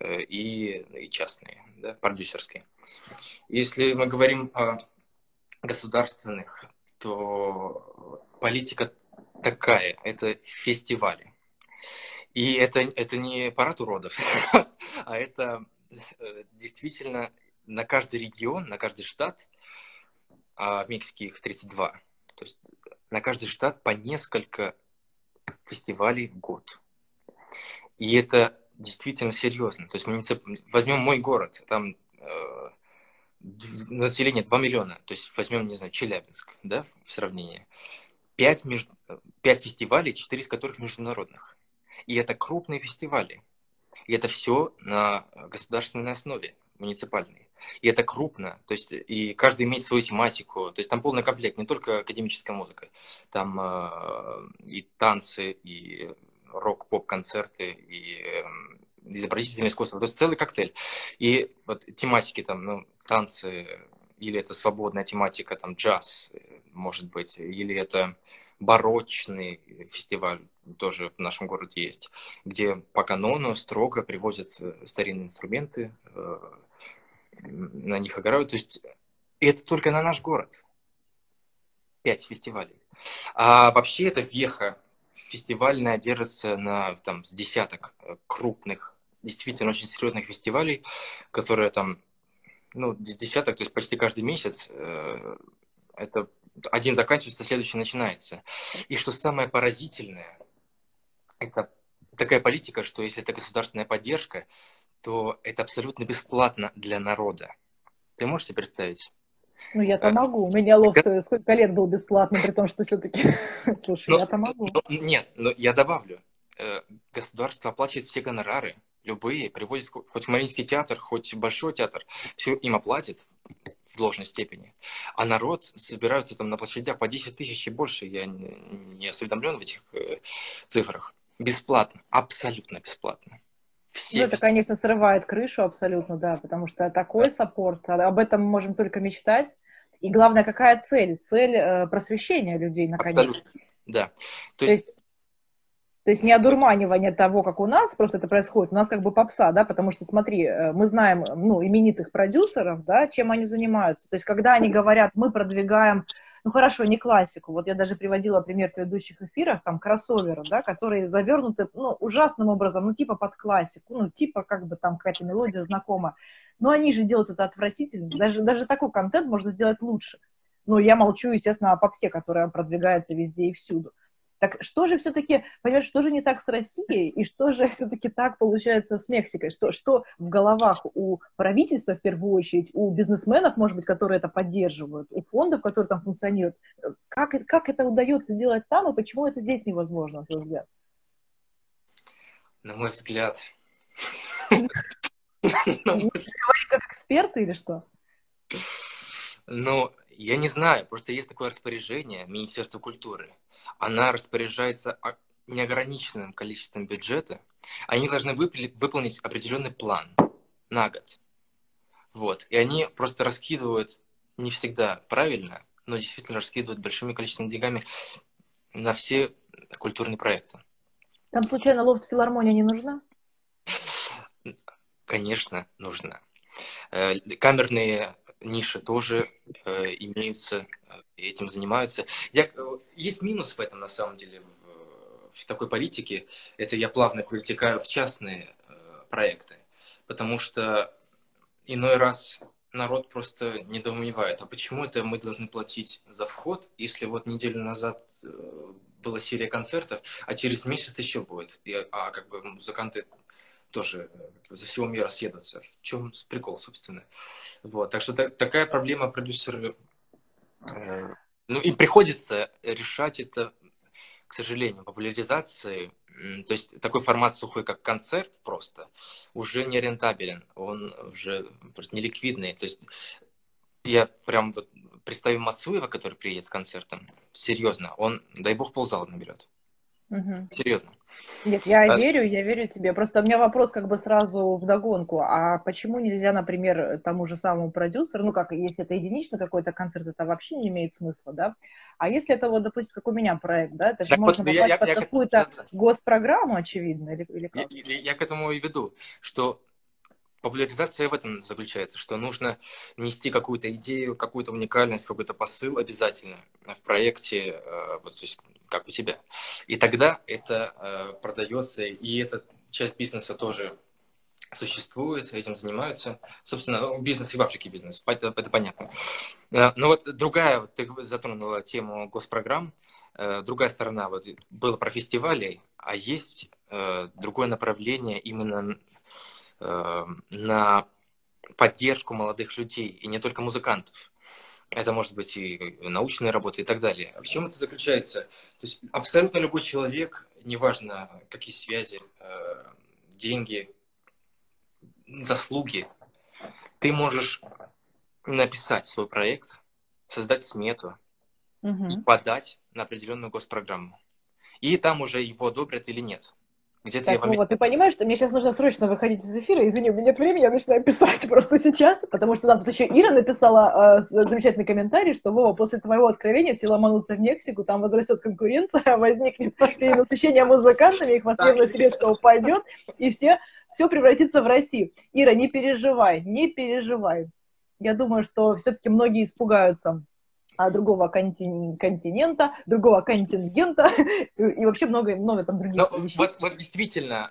и частные, да, продюсерские. Если мы говорим о государственных, то политика такая, это фестивали. И это не парад уродов, а это действительно на каждый регион, на каждый штат, а в Мексике их 32, то есть на каждый штат по несколько фестивалей в год. И это действительно серьезно. То есть возьмем мой город, там население 2 миллиона, то есть возьмем, не знаю, Челябинск, да, в сравнении. 5 фестивалей, 4 из которых международных. И это крупные фестивали. И это все на государственной основе, муниципальной. И это крупно, то есть и каждый имеет свою тематику, то есть там полный комплект, не только академическая музыка, там и танцы, и рок-поп-концерты, и изобразительное искусство, то есть целый коктейль. И вот тематики там, ну, танцы, или это свободная тематика, там джаз, может быть, или это барочный фестиваль, тоже в нашем городе есть, где по канону строго привозят старинные инструменты, на них играют. То есть это только на наш город. 5 фестивалей. А вообще это веха фестивальная держится на там, с десяток крупных, действительно очень серьезных фестивалей, которые там, ну, десяток, то есть почти каждый месяц. Это один заканчивается, следующий начинается. И что самое поразительное, это такая политика, что если это государственная поддержка, то это абсолютно бесплатно для народа. Ты можешь себе представить? Ну, я-то могу. У меня лофт сколько лет был бесплатным, при том, что все-таки... Слушай, я-то могу. Нет, но я добавлю. Государство оплачивает все гонорары, любые, привозит хоть маленький театр, хоть большой театр, все им оплатит в должной степени. А народ собираются там на площадях по 10 тысяч и больше. Я не осведомлен в этих цифрах. Бесплатно, абсолютно бесплатно. Ну, это, конечно, срывает крышу абсолютно, да, потому что такой саппорт, об этом мы можем только мечтать. И главное, какая цель? Цель просвещения людей, наконец. Абсолютно, да. То есть не одурманивание того, как у нас, просто это происходит, у нас как бы попса, да, потому что, смотри, мы знаем, ну, именитых продюсеров, да, чем они занимаются. То есть когда они говорят, мы продвигаем ну хорошо, не классику. Вот я даже приводила пример в предыдущих эфирах, там кроссоверы, да, которые завернуты, ну, ужасным образом, ну, типа под классику, ну, типа как бы там какая-то мелодия знакома. Но они же делают это отвратительно. Даже такой контент можно сделать лучше. Ну, я молчу, естественно, о попсе, которая продвигается везде и всюду. Так что же все-таки, понимаешь, что же не так с Россией, и что же все-таки так получается с Мексикой? Что в головах у правительства, в первую очередь, у бизнесменов, может быть, которые это поддерживают, у фондов, которые там функционируют, как это удается делать там, и почему это здесь невозможно, на твой взгляд? На мой взгляд. Говори как эксперты или что? Ну, я не знаю, просто есть такое распоряжение Министерства культуры. Она распоряжается неограниченным количеством бюджета. Они должны выполнить определенный план на год. Вот. И они просто раскидывают не всегда правильно, но действительно раскидывают большими количествами деньгами на все культурные проекты. Там случайно лофт-филармония не нужна? Конечно, нужна. Камерные ниши тоже имеются, этим занимаются. Есть минус в этом, на самом деле, в такой политике. Это я плавно перетекаю в частные проекты. Потому что иной раз народ просто недоумевает. А почему это мы должны платить за вход, если вот неделю назад была серия концертов, а через месяц еще будет? А как бы музыканты тоже за всего мира съедутся. В чем прикол, собственно? Вот. Так что такая проблема продюсеры... Ну, им приходится решать это, к сожалению, популяризацией. То есть такой формат сухой, как концерт просто, уже не рентабелен. Он уже просто неликвидный. То есть я прям вот представим Мацуева, который приедет с концертом, серьезно, он, дай бог, ползала наберет. Угу. Серьезно. Нет, я верю тебе. Просто у меня вопрос как бы сразу вдогонку. А почему нельзя, например, тому же самому продюсеру, ну как, если это единичный какой-то концерт, это вообще не имеет смысла, да? А если это вот, допустим, как у меня проект, да, это же Так можно вот, попасть под какую-то госпрограмму, очевидно, или как? я к этому и веду, что популяризация в этом заключается, что нужно нести какую-то идею, какую-то уникальность, какой-то посыл обязательно в проекте, вот, то есть, как у тебя. И тогда это продается, и эта часть бизнеса тоже существует, этим занимаются. Собственно, бизнес и в Африке бизнес, это понятно. Но вот другая, вот ты затронула тему госпрограмм, другая сторона, вот было про фестивали, а есть другое направление именно на поддержку молодых людей, и не только музыкантов. Это может быть и научные работы и так далее. В чем это заключается? То есть абсолютно любой человек, неважно какие связи, деньги, заслуги, ты можешь написать свой проект, создать смету и подать на определенную госпрограмму. И там уже его одобрят или нет. Где-то Так, Вова, ты понимаешь, что мне сейчас нужно срочно выходить из эфира? Извини, у меня нет времени, я начинаю писать просто сейчас, потому что нам тут еще Ира написала замечательный комментарий, что, Вова, после твоего откровения все ломанутся в Мексику, там возрастет конкуренция, возникнет перенасыщение музыкантами, их востребованность резко упадет, и все превратится в Россию. Ира, не переживай, не переживай. Я думаю, что все-таки многие испугаются другого континента, другого контингента и вообще много там других вещей. Вот действительно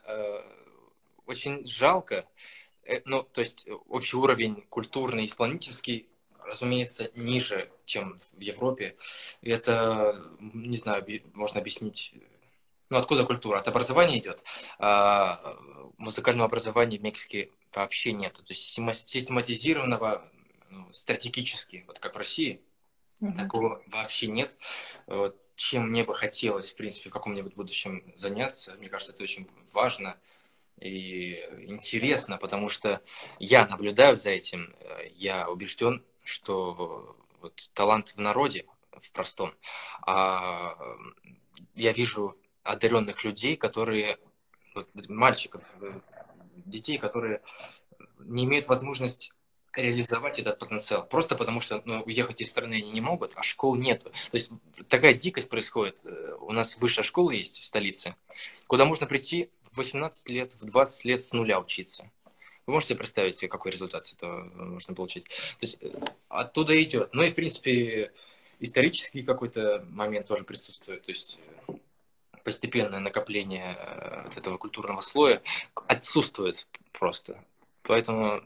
очень жалко, ну, то есть общий уровень культурный, исполнительский, разумеется, ниже, чем в Европе. И это, не знаю, можно объяснить, ну, откуда культура? От образования идет. А музыкального образования в Мексике вообще нет. То есть систематизированного, стратегически, вот как в России, такого вообще нет. Чем мне бы хотелось, в принципе, в каком-нибудь будущем заняться. Мне кажется, это очень важно и интересно, потому что я наблюдаю за этим. Я убежден, что вот талант в народе, в простом. А я вижу одаренных людей, которые, вот, мальчиков, детей, которые не имеют возможность реализовать этот потенциал. Просто потому что уехать из страны они не могут, а школ нет. То есть такая дикость происходит. У нас высшая школа есть в столице, куда можно прийти в 18 лет, в 20 лет с нуля учиться. Вы можете представить себе, какой результат с этого можно получить? То есть оттуда идет. Ну и, в принципе, исторический какой-то момент тоже присутствует, то есть постепенное накопление вот этого культурного слоя отсутствует просто. Поэтому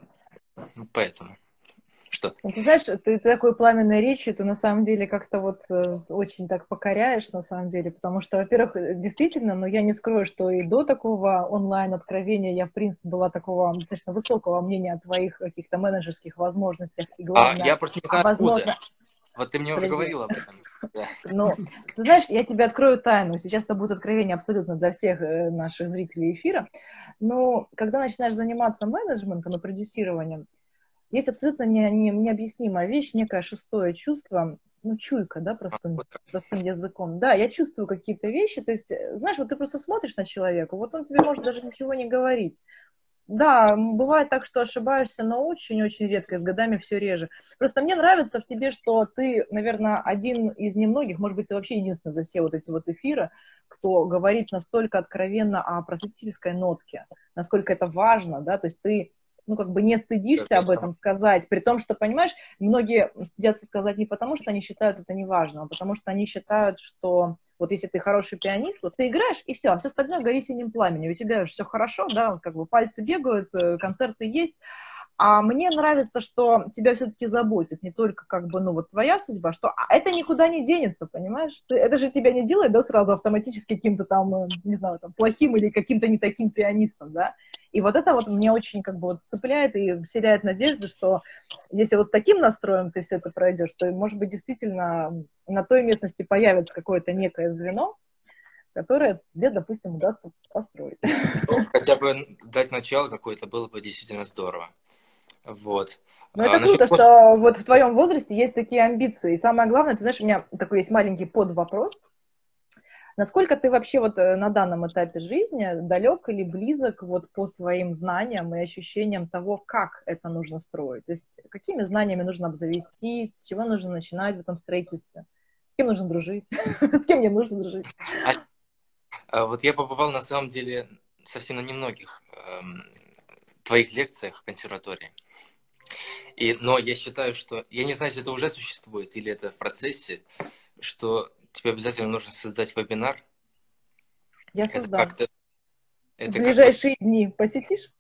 что? Ну, ты знаешь, ты такой пламенной речью, ты на самом деле как-то вот очень так покоряешь, на самом деле, потому что, во-первых, действительно, но я не скрою, что и до такого онлайн-откровения я, в принципе, была такого достаточно высокого мнения о твоих каких-то менеджерских возможностях, и главное, Я просто не знаю, откуда. возможно... Вот ты мне уже говорила об этом. Да. Ну, ты знаешь, я тебе открою тайну. Сейчас это будет откровение абсолютно для всех наших зрителей эфира. Но когда начинаешь заниматься менеджментом и продюсированием, есть абсолютно необъяснимая вещь, некое шестое чувство, ну, чуйка, да, простым языком. Да, я чувствую какие-то вещи, то есть, знаешь, вот ты просто смотришь на человека, вот он тебе может даже ничего не говорить. Да, бывает так, что ошибаешься, но очень-очень редко, и с годами все реже. Просто мне нравится в тебе, что ты, наверное, один из немногих, может быть, ты вообще единственный за все вот эти вот эфиры, кто говорит настолько откровенно о просветительской нотке, насколько это важно, да, то есть ты, ну, как бы не стыдишься об этом сказать, при том, что, понимаешь, многие стыдятся сказать не потому, что они считают это неважным, а потому что они считают, что вот если ты хороший пианист, вот ты играешь, и все, а все остальное горит синим пламенем. У тебя все хорошо, да, как бы пальцы бегают, концерты есть. А мне нравится, что тебя все-таки заботит не только как бы, ну, вот твоя судьба, что это никуда не денется, понимаешь? Это же тебя не делает, да, сразу автоматически каким-то там, не знаю, там, плохим или каким-то не таким пианистом, да? И вот это вот мне очень как бы вот цепляет и вселяет надежду, что если вот с таким настроем ты все это пройдешь, то, может быть, действительно на той местности появится какое-то некое звено, которое тебе, допустим, удастся построить. Ну, хотя бы дать начало какое-то было бы действительно здорово. Вот. Но это круто, что вот в твоем возрасте есть такие амбиции. И самое главное, ты знаешь, у меня такой есть маленький подвопрос. Насколько ты вообще вот на данном этапе жизни далек или близок вот по своим знаниям и ощущениям того, как это нужно строить? То есть какими знаниями нужно обзавестись, с чего нужно начинать в этом строительстве? С кем нужно дружить? С кем не нужно дружить? Вот я побывал на самом деле совсем на немногих твоих лекциях в консерватории. Но я считаю, что... Я не знаю, если это уже существует или это в процессе, что тебе обязательно нужно создать вебинар. Я создам. В ближайшие дни посетишь?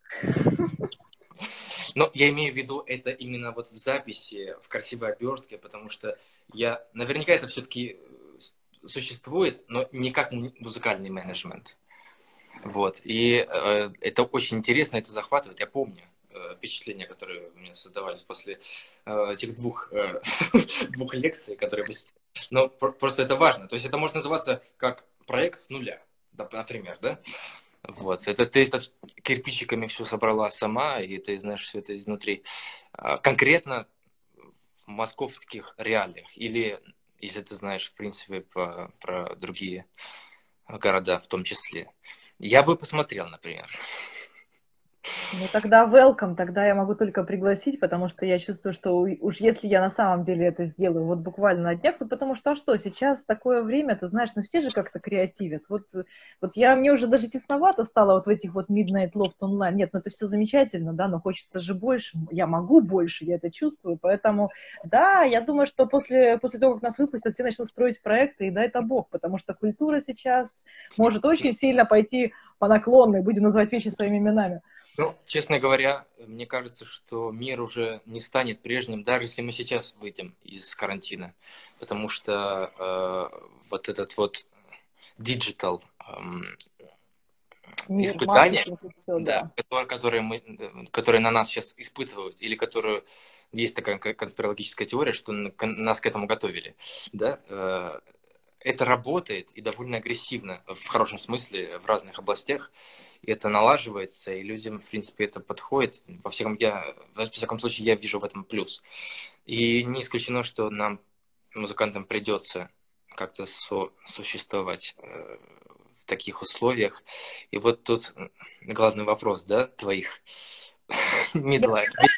Но я имею в виду это именно вот в записи, в красивой обертке, потому что наверняка это все-таки существует, но не как музыкальный менеджмент. Вот. И это очень интересно, это захватывает. Я помню впечатления, которые у меня создавались после этих двух лекций, которые вы... Но просто это важно. То есть это может называться как проект с нуля, например, да? Вот. Это ты кирпичиками все собрала сама, и ты знаешь все это изнутри. Конкретно в московских реалиях. Или, если ты знаешь, в принципе, про другие города в том числе. Я бы посмотрел, например. Ну, тогда welcome, тогда я могу только пригласить, потому что я чувствую, что уж если я на самом деле это сделаю, вот буквально на днях, то потому что, сейчас такое время, ты знаешь, ну все же как-то креативят. Вот мне уже даже тесновато стало вот в этих вот Midnight Loft онлайн. Нет, ну это все замечательно, да, но хочется же больше, я могу больше, я это чувствую, поэтому, да, я думаю, что после того, как нас выпустят, все начнут строить проекты, и дай это бог, потому что культура сейчас может очень сильно пойти по наклонной, будем называть вещи своими именами. Ну, честно говоря, мне кажется, что мир уже не станет прежним, даже если мы сейчас выйдем из карантина, потому что вот этот вот digital испытания, которые на нас сейчас испытывают, или которые есть такая конспирологическая теория, что нас к этому готовили, да, это работает и довольно агрессивно, в хорошем смысле, в разных областях. И это налаживается, и людям, в принципе, это подходит. Во всяком случае, я вижу в этом плюс. И не исключено, что нам, музыкантам, придется как-то существовать в таких условиях. И вот тут главный вопрос, да, твоих midlife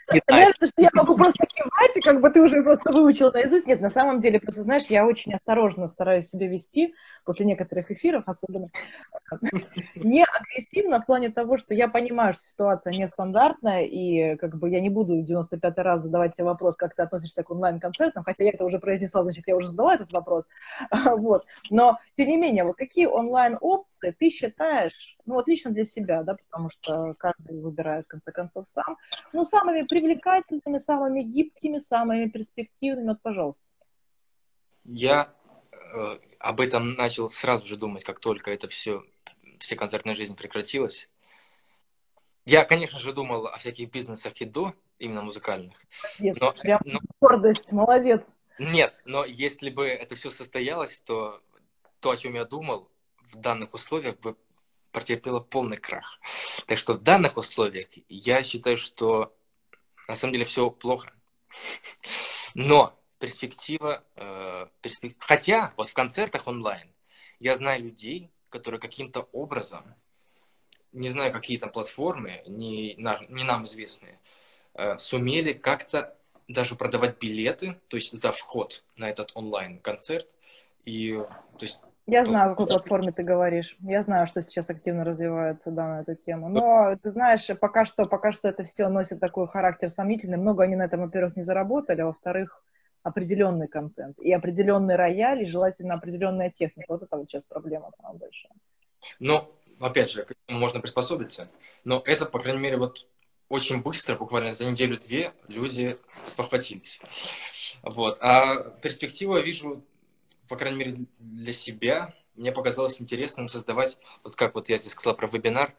Нравится, что я могу просто кивать, и как бы ты уже просто выучил наизусть. Нет, на самом деле, просто, знаешь, я очень осторожно стараюсь себя вести после некоторых эфиров, особенно не агрессивно в плане того, что я понимаю, что ситуация нестандартная, и как бы я не буду 95-й раз задавать тебе вопрос, как ты относишься к онлайн-концертам, хотя я это уже произнесла, значит, я уже задала этот вопрос. Вот. Но, тем не менее, вот какие онлайн-опции ты считаешь, ну, вот лично для себя, да, потому что каждый выбирает, в конце концов, сам, ну, самыми привлекательными, самыми гибкими, самыми перспективными, вот, пожалуйста. Я об этом начал сразу же думать, как только это все концертная жизнь прекратилась. Я, конечно же, думал о всяких бизнесах и до, именно музыкальных. Молодец, прям гордость, молодец. Нет, но если бы это все состоялось, то, о чем я думал, в данных условиях бы потерпело полный крах. Так что в данных условиях я считаю, что на самом деле все плохо. Но перспектива... Хотя вот в концертах онлайн я знаю людей, которые каким-то образом, не знаю, какие там платформы, не нам известные, сумели как-то даже продавать билеты, то есть за вход на этот онлайн-концерт. И, то есть, я знаю, о какой платформе ты говоришь. Я знаю, что сейчас активно развивается, да, на эту тему. Но, ты знаешь, пока что это все носит такой характер сомнительный. Много они на этом, во-первых, не заработали, а во-вторых, определенный контент. И определенный рояль, и желательно определенная техника. Вот это вот сейчас проблема самая большая. Ну, опять же, к этому можно приспособиться. Но это, по крайней мере, вот очень быстро, буквально за неделю-две, люди спохватились. Вот. А перспективу я вижу, по крайней мере, для себя. Мне показалось интересным создавать, вот как вот я здесь сказал про вебинар,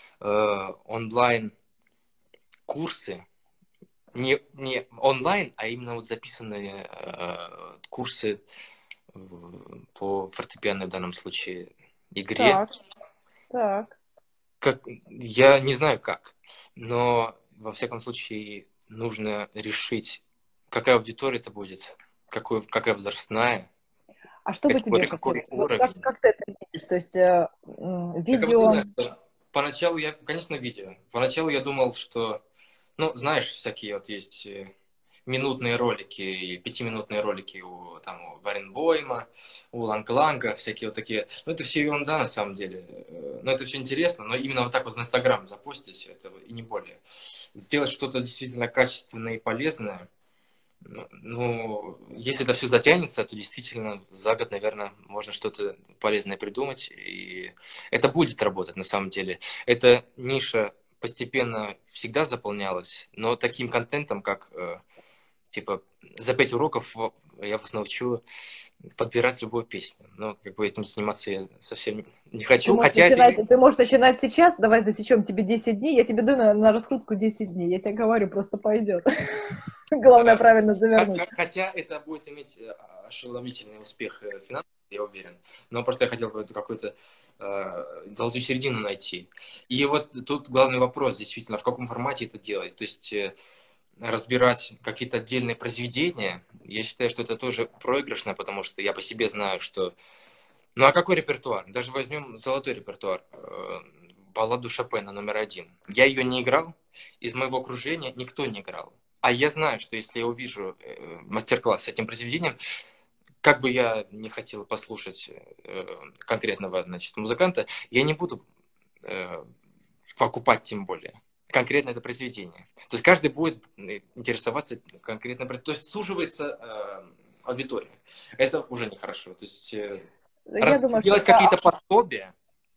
онлайн-курсы. Не онлайн, а именно вот записанные курсы по фортепианной в данном случае игре. Так. Я не знаю как, но во всяком случае нужно решить, какая аудитория это будет, какая возрастная. А что бы тебе Какой хотелось? Вот уровень. как ты это видишь? То есть видео... Поначалу конечно, видео. Поначалу я думал, что, ну, знаешь, всякие вот есть минутные ролики и 5-минутные ролики у Варенбойма, у Ланг-Ланга, всякие вот такие. Ну, это все ерунда на самом деле. Ну, это все интересно, но именно вот так вот в Инстаграм запустить, это и не более. Сделать что-то действительно качественное и полезное, ну, если это все затянется, то действительно за год, наверное, можно что-то полезное придумать, и это будет работать на самом деле. Эта ниша постепенно всегда заполнялась, но таким контентом, как типа за 5 уроков я вас научу подбирать любую песню. Но как бы этим заниматься я совсем не хочу. Ты можешь начинать сейчас, давай засечем тебе 10 дней, я тебе даю на раскрутку 10 дней, я тебе говорю, просто пойдет. Главное правильно завернуть. Хотя это будет иметь ошеломительный успех финансовый, я уверен. Но просто я хотел бы какую-то золотую середину найти. И вот тут главный вопрос, действительно, в каком формате это делать. То есть разбирать какие-то отдельные произведения, я считаю, что это тоже проигрышно, потому что я по себе знаю, что... Ну а какой репертуар? Даже возьмем золотой репертуар. Балладу Шопена номер 1. Я ее не играл, из моего окружения никто не играл. А я знаю, что если я увижу мастер-класс с этим произведением, как бы я не хотел послушать конкретного, значит, музыканта, я не буду покупать тем более конкретно это произведение. То есть каждый будет интересоваться конкретно, то есть суживается аудитория. Это уже нехорошо. То есть делать какие-то пособия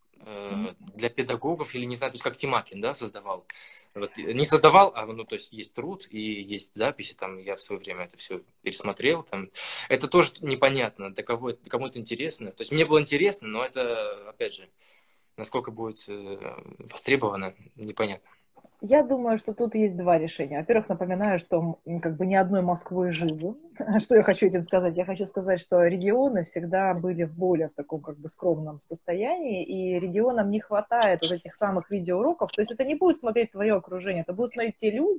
для педагогов или не знаю, то есть как Тимакин, да, создавал. Вот, не создавал, а ну, то есть есть труд и есть записи, там я в свое время это все пересмотрел, там это тоже непонятно, кому это интересно. То есть мне было интересно, но это, опять же, насколько будет востребовано, непонятно. Я думаю, что тут есть два решения. Во-первых, напоминаю, что как бы ни одной Москвы живу. Что я хочу этим сказать? Я хочу сказать, что регионы всегда были в более в таком как бы скромном состоянии, и регионам не хватает вот этих самых видеоуроков. То есть это не будет смотреть твое окружение, это будут смотреть те люди,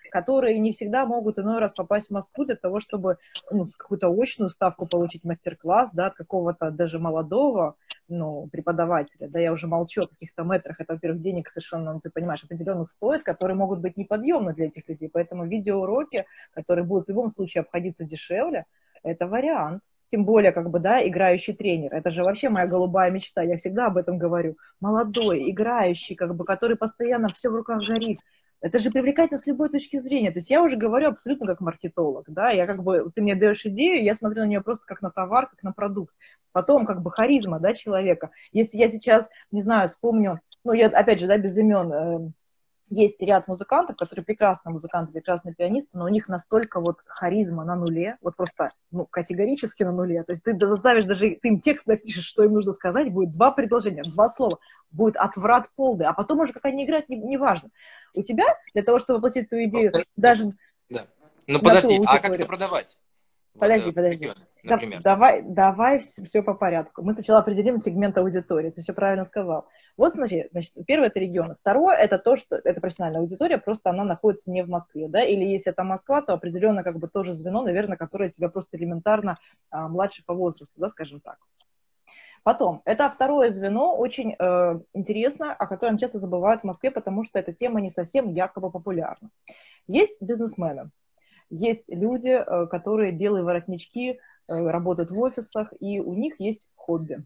которые не всегда могут иной раз попасть в Москву для того, чтобы какую-то очную ставку получить, мастер-класс, да, от какого-то даже молодого, преподавателя, да, я уже молчу о каких-то метрах, это, во-первых, денег совершенно, ты понимаешь, определенных стоит, которые могут быть неподъемны для этих людей, поэтому видеоуроки, которые будут в любом случае обходиться дешевле, это вариант. Тем более, играющий тренер. Это же вообще моя голубая мечта. Я всегда об этом говорю. Молодой, играющий, который постоянно все в руках горит. Это же привлекательно с любой точки зрения. То есть я уже говорю абсолютно как маркетолог. Да? Ты мне даешь идею, я смотрю на нее просто как на товар, как на продукт. Потом харизма, да, человека. Если я сейчас, не знаю, вспомню, я опять же, да, без имен, есть ряд музыкантов, которые прекрасные музыканты, прекрасные пианисты, но у них настолько харизма на нуле, просто, категорически на нуле. То есть ты заставишь даже, ты им текст напишешь, что им нужно сказать, будет 2 предложения, 2 слова, будет отврат полный, а потом уже как они играют, неважно. У тебя для того, чтобы воплотить эту идею, даже... Да. Подожди, а как это продавать? Подожди. Например. Давай все по порядку. Мы сначала определим сегмент аудитории. Ты все правильно сказал. Вот смотри, значит, первое это регионы. Второе это то, что это профессиональная аудитория, просто она находится не в Москве, да, или если это Москва, то определенно тоже звено, наверное, которое тебя просто элементарно младше по возрасту, да, скажем так. Потом, это второе звено, очень интересно, о котором часто забывают в Москве, потому что эта тема не совсем якобы популярна. Есть бизнесмены. Есть люди, которые белые воротнички, работают в офисах, и у них есть хобби.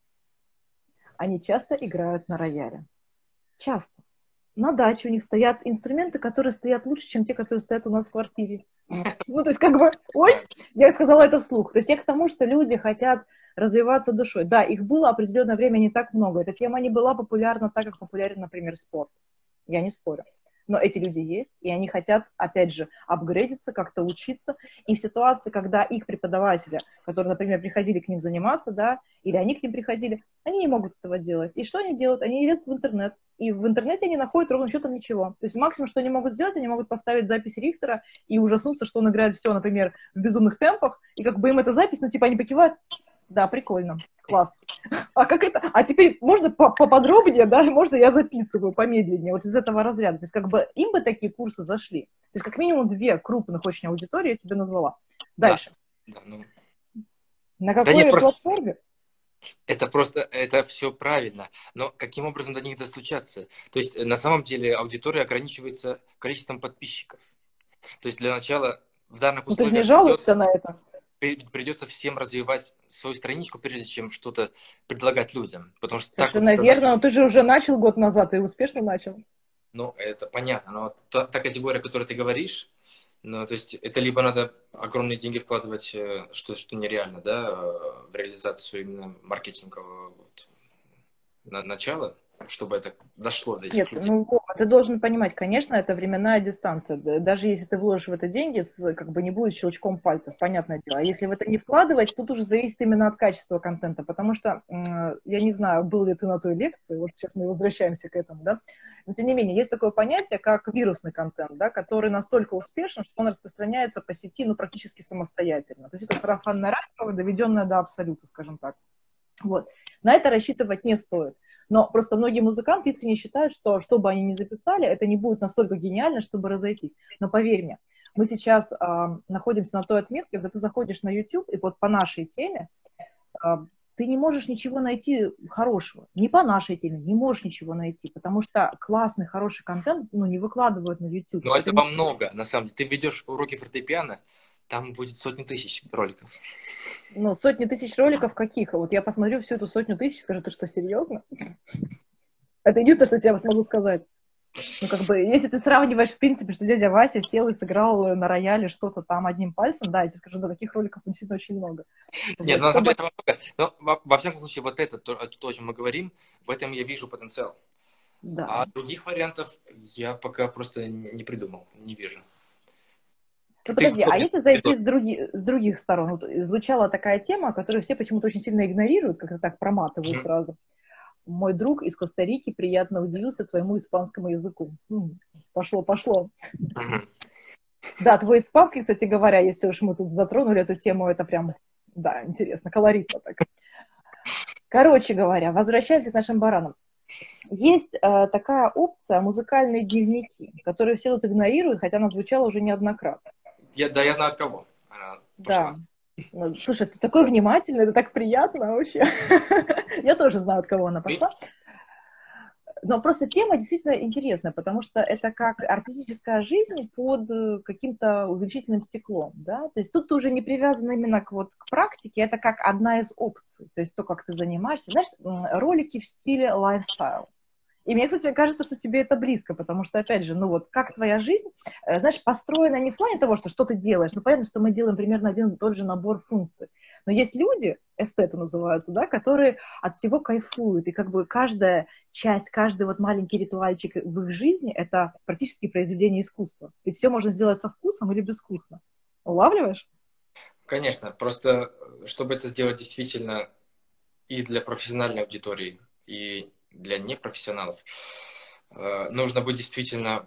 Они часто играют на рояле. Часто. На даче у них стоят инструменты, которые стоят лучше, чем те, которые стоят у нас в квартире. То есть я сказала это вслух. То есть я к тому, что люди хотят развиваться душой. Да, их было определенное время не так много. Эта тема не была популярна так, как популярен, например, спорт. Я не спорю. Но эти люди есть, и они хотят, опять же, апгрейдиться, как-то учиться. И в ситуации, когда их преподаватели, которые, например, приходили к ним заниматься, да, или они к ним приходили, они не могут этого делать. И что они делают? Они идут в интернет. И в интернете они находят ровно счетом ничего. То есть максимум, что они могут сделать, они могут поставить запись Рихтера и ужаснуться, что он играет все, например, в безумных темпах, и как бы им эта запись, они покивают. Да, прикольно, класс. А как это? А теперь можно поподробнее, да? Можно я записываю помедленнее, вот из этого разряда. То есть им бы такие курсы зашли. То есть как минимум 2 крупных очень аудитории я тебе назвала. Дальше. Да, на какой платформе? Это все правильно, но каким образом до них достучаться? То есть на самом деле аудитория ограничивается количеством подписчиков. То есть для начала в данных условиях... Ты же не жалуешься на это? Придется всем развивать свою страничку, прежде чем что-то предлагать людям. Потому что совершенно верно, но ты же уже начал год назад, и успешно начал. Это понятно, но та категория, о которой ты говоришь, то есть это либо надо огромные деньги вкладывать, что нереально, да, в реализацию именно маркетингового начала, чтобы это дошло до этих людей. Нет, ты должен понимать, конечно, это временная дистанция. Даже если ты вложишь в это деньги, не будет щелчком пальцев, понятное дело. А если в это не вкладывать, тут уже зависит именно от качества контента, потому что, я не знаю, был ли ты на той лекции, вот сейчас мы возвращаемся к этому, да, но тем не менее, есть такое понятие, как вирусный контент, да, который настолько успешен, что он распространяется по сети, практически самостоятельно. То есть это сарафанное радио, доведенное до абсолюта, скажем так. Вот. На это рассчитывать не стоит. Но просто многие музыканты искренне считают, что бы они ни записали, это не будет настолько гениально, чтобы разойтись. Но поверь мне, мы сейчас находимся на той отметке, когда ты заходишь на YouTube, и вот по нашей теме ты не можешь ничего найти хорошего. Не по нашей теме, не можешь ничего найти, потому что классный, хороший контент не выкладывают на YouTube. Но это во много, на самом деле. Ты ведешь уроки фортепиано, там будет 100 000 роликов. 100 000 роликов каких? Вот я посмотрю всю эту 100 000, скажу, ты что, серьезно? Это единственное, что я смогу сказать. Если ты сравниваешь, в принципе, что дядя Вася сел и сыграл на рояле что-то там одним пальцем, да, я тебе скажу, таких роликов действительно очень много. Нет, на самом деле этого много. Но, во всяком случае, вот это, то, о чем мы говорим, в этом я вижу потенциал. Да. А других вариантов я пока просто не придумал, не вижу. Подожди, а если зайти с других сторон? Вот звучала такая тема, которую все почему-то очень сильно игнорируют, как-то так проматывают сразу. Мой друг из Коста-Рики приятно удивился твоему испанскому языку. Пошло. Да, твой испанский, кстати говоря, если уж мы тут затронули эту тему, это прям, да, интересно, колоритно так. Короче говоря, возвращаемся к нашим баранам. Есть такая опция музыкальные дневники, которые все тут игнорируют, хотя она звучала уже неоднократно. Да, я знаю от кого она Да. пошла. Ну, слушай, ты такой внимательный, это так приятно вообще. Я тоже знаю, от кого она пошла. Но просто тема действительно интересная, потому что это как артистическая жизнь под каким-то увеличительным стеклом, да, то есть тут ты уже не привязан именно к практике, это как одна из опций, то есть то, как ты занимаешься, знаешь, ролики в стиле лайфстайл. И мне, кстати, кажется, что тебе это близко, потому что, опять же, ну вот как твоя жизнь, знаешь, построена не в плане того, что ты делаешь, ну понятно, что мы делаем примерно один и тот же набор функций, но есть люди, эстеты называются, да, которые от всего кайфуют, и как бы каждая часть, каждый вот маленький ритуальчик в их жизни — это практически произведение искусства. Ведь все можно сделать со вкусом или безвкусно. Улавливаешь? Конечно, просто чтобы это сделать действительно и для профессиональной аудитории, и для непрофессионалов, нужно быть действительно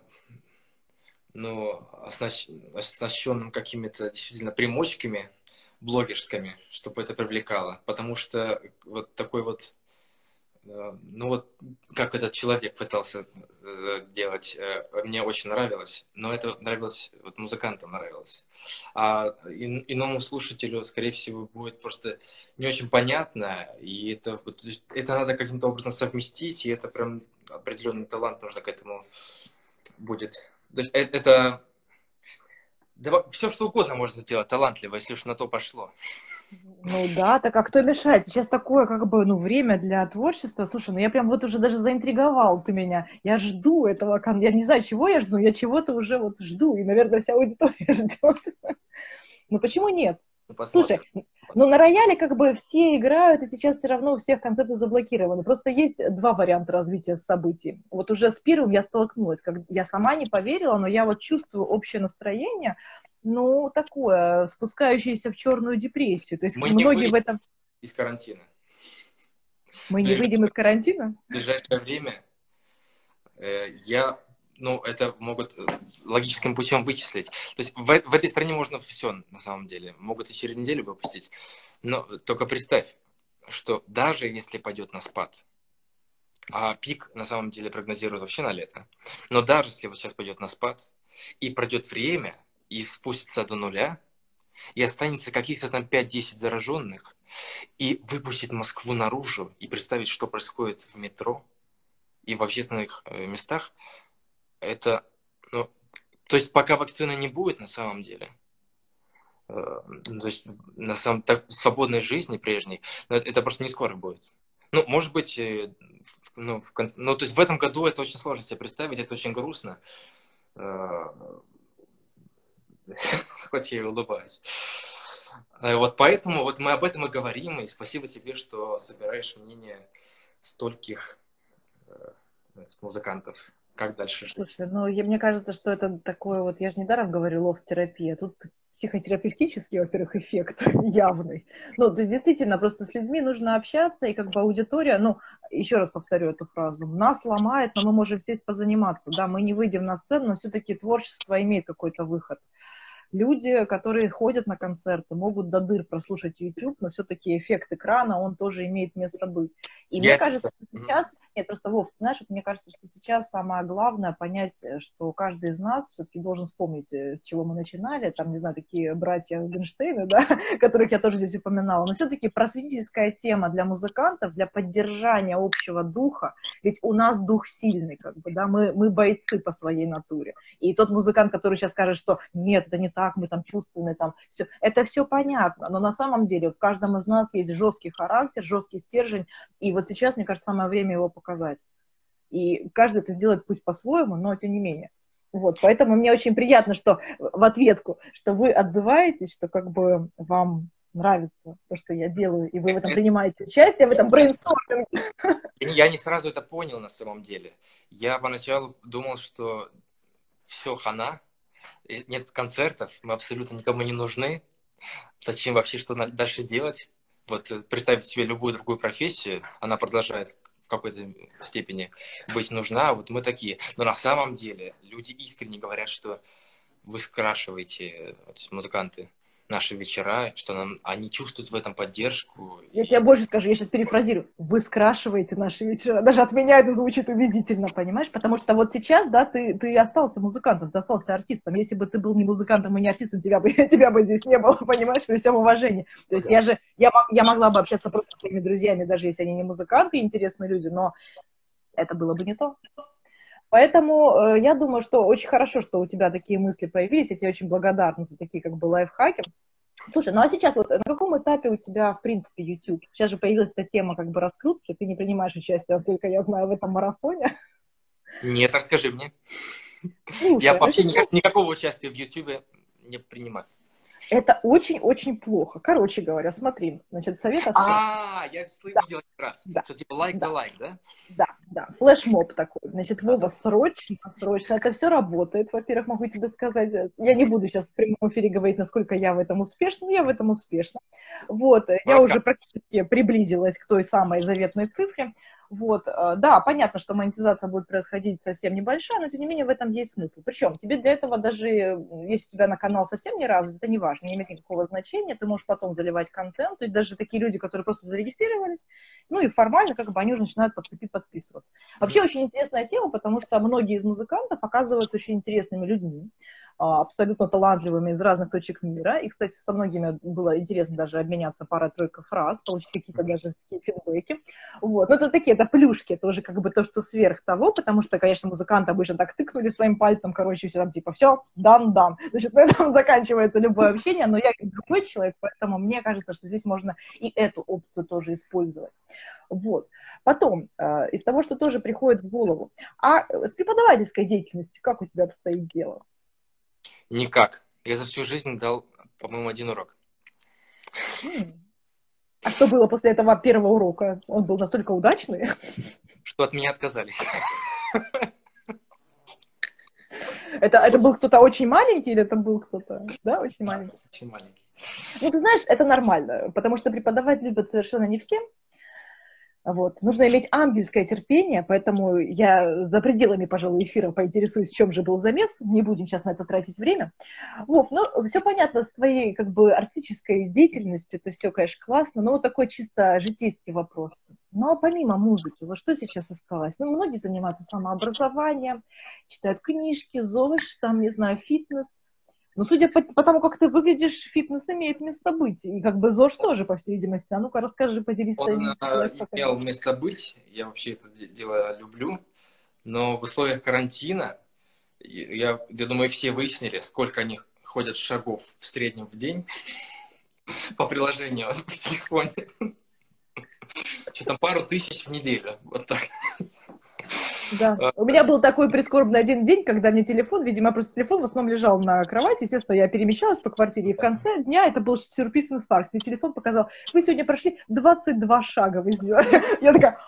оснащенным какими-то действительно примочками блогерскими, чтобы это привлекало. Потому что вот такой вот, ну вот как этот человек пытался делать, мне очень нравилось, но это нравилось, вот музыкантам нравилось. А иному слушателю, скорее всего, будет просто не очень понятно, и это надо каким-то образом совместить, и это прям определенный талант нужно к этому будет. То есть это все, что угодно можно сделать талантливо, если уж на то пошло. Ну да, так а кто мешает? Сейчас такое как бы, ну, время для творчества. Слушай, ну я прям вот уже даже заинтриговал ты меня. Я жду этого, я не знаю, чего я жду, я чего-то уже вот жду, и, наверное, вся аудитория ждет. Ну почему нет? Посмотрим. Слушай, ну на рояле как бы все играют, и сейчас все равно у всех концерты заблокированы. Просто есть два варианта развития событий. Вот уже с первым я столкнулась, как я сама не поверила, но я вот чувствую общее настроение, ну, такое, спускающееся в черную депрессию. То есть Мы не многие в выйдем этом... из карантина. Мы не выйдем из карантина? В ближайшее время это могут логическим путем вычислить. То есть в этой стране можно все, на самом деле. Могут и через неделю выпустить. Но только представь, что даже если пойдет на спад, а пик на самом деле прогнозируют вообще на лето, но даже если вот сейчас пойдет на спад, и пройдет время, и спустится до нуля, и останется каких-то там 5-10 зараженных, и выпустить Москву наружу, и представить, что происходит в метро и в общественных местах, это, ну, то есть пока вакцины не будет на самом деле, то есть так, свободной жизни прежней, это просто не скоро будет. Ну, может быть, в конце, то есть в этом году это очень сложно себе представить, это очень грустно. Хоть я и улыбаюсь. Вот поэтому вот мы об этом и говорим, и спасибо тебе, что собираешь мнение стольких музыкантов. Как дальше жить? Слушай, ну, мне кажется, что это такое вот, я же недаром говорю, лофт-терапия. Тут психотерапевтический, во-первых, эффект явный. Ну, то есть, действительно, просто с людьми нужно общаться, и как бы аудитория, ну, еще раз повторю эту фразу, нас ломает, но мы можем сесть позаниматься. Да, мы не выйдем на сцену, но все-таки творчество имеет какой-то выход. Люди, которые ходят на концерты, могут до дыр прослушать YouTube, но все-таки эффект экрана, он тоже имеет место быть. И мне кажется, что сейчас... Нет, просто, Вов, ты знаешь, вот мне кажется, что сейчас самое главное понять, что каждый из нас все-таки должен вспомнить, с чего мы начинали. Там, не знаю, такие братья Генштейны, да, которых я тоже здесь упоминала. Но все-таки просветительская тема для музыкантов, для поддержания общего духа. Ведь у нас дух сильный, как бы, да, мы бойцы по своей натуре. И тот музыкант, который сейчас скажет, что нет, это не так, мы там чувственные, там все, это все понятно, но на самом деле в каждом из нас есть жесткий характер, жесткий стержень, и вот сейчас, мне кажется, самое время его показать. И каждый это сделает пусть по-своему, но тем не менее. Вот, поэтому мне очень приятно, что в ответку, что вы отзываетесь, что как бы вам нравится то, что я делаю, и вы в этом принимаете участие, в этом брейнсторминге. Я не сразу это понял на самом деле. Я поначалу думал, что все, хана, нет концертов, мы абсолютно никому не нужны. Зачем вообще что дальше делать? Вот представить себе любую другую профессию, она продолжает в какой-то степени быть нужна, вот мы такие. Но на самом деле люди искренне говорят, что вы скрашиваете, то есть музыканты, наши вечера, что они чувствуют в этом поддержку. Я тебе больше скажу, я сейчас перефразирую. Вы скрашиваете наши вечера. Даже от меня это звучит убедительно, понимаешь? Потому что вот сейчас, да, ты остался музыкантом, ты остался артистом. Если бы ты был не музыкантом и не артистом, тебя бы здесь не было, понимаешь, при всем уважении. То есть я могла бы общаться просто с своими друзьями, даже если они не музыканты и интересные люди, но это было бы не то. Поэтому я думаю, что очень хорошо, что у тебя такие мысли появились. Я тебе очень благодарна за такие как бы лайфхаки. Слушай, ну а сейчас вот на каком этапе у тебя, в принципе, YouTube? Сейчас же появилась эта тема как бы раскрутки. Ты не принимаешь участие, насколько я знаю, в этом марафоне. Нет, расскажи мне. Слушай, Я вообще никакого участия в YouTube не принимаю. Это очень-очень плохо. Короче говоря, смотри, значит, совет от... Я видел как раз, что типа лайк за лайк, да? Да, флешмоб такой. Значит, Вова, срочно, это все работает. Во-первых, могу тебе сказать, я не буду сейчас в прямом эфире говорить, насколько я в этом успешна, но я в этом успешна. Вот, я уже практически приблизилась к той самой заветной цифре. Вот, да, понятно, что монетизация будет происходить совсем небольшая, но тем не менее в этом есть смысл. Причем тебе для этого даже, если у тебя на канал совсем не развит, это не важно, не имеет никакого значения, ты можешь потом заливать контент, то есть даже такие люди, которые просто зарегистрировались, ну и формально как бы они уже начинают по цепи подписываться. Вообще очень интересная тема, потому что многие из музыкантов оказываются очень интересными людьми, абсолютно талантливыми из разных точек мира. И, кстати, со многими было интересно даже обменяться парой-тройкой фраз, получить какие-то даже такие фидбэки. Вот. Но это такие, это плюшки, это уже как бы то, что сверх того, потому что, конечно, музыканты обычно так тыкнули своим пальцем, короче, все там типа, все, дан. Значит, на этом заканчивается любое общение, но я другой человек, поэтому мне кажется, что здесь можно и эту опцию тоже использовать. Вот. Потом, из того, что тоже приходит в голову, а с преподавательской деятельностью как у тебя обстоит дело? Никак. Я за всю жизнь дал, по-моему, 1 урок. А что было после этого первого урока? Он был настолько удачный? Что от меня отказались. Это был кто-то очень маленький или это был кто-то, да, очень маленький? Очень маленький. Ну, ты знаешь, это нормально, потому что преподавать любят совершенно не все. Вот. Нужно иметь ангельское терпение, поэтому я за пределами, пожалуй, эфира поинтересуюсь, в чем же был замес. Не будем сейчас на это тратить время. Вов, ну, все понятно с твоей, как бы, артистической деятельностью, это все, конечно, классно, но вот такой чисто житейский вопрос. Ну, а помимо музыки, вот что сейчас осталось? Ну, многие занимаются самообразованием, читают книжки, ЗОЖ, там, не знаю, фитнес. Но судя по тому, как ты выглядишь, фитнес имеет место быть. И как бы ЗОЖ тоже, по всей видимости. А ну-ка, расскажи, поделись. Он имел место быть. Я вообще это дело люблю. Но в условиях карантина, я думаю, все выяснили, сколько они ходят шагов в среднем в день по приложению в телефоне. Что-то пару тысяч в неделю. Вот так. Да. У меня был такой прискорбный один день, когда мне телефон, видимо, просто телефон в основном лежал на кровати, естественно, я перемещалась по квартире, и в конце дня это был сюрприз-инфаркт. Мне телефон показал, вы сегодня прошли 22 шага, вы сделали. Я такая...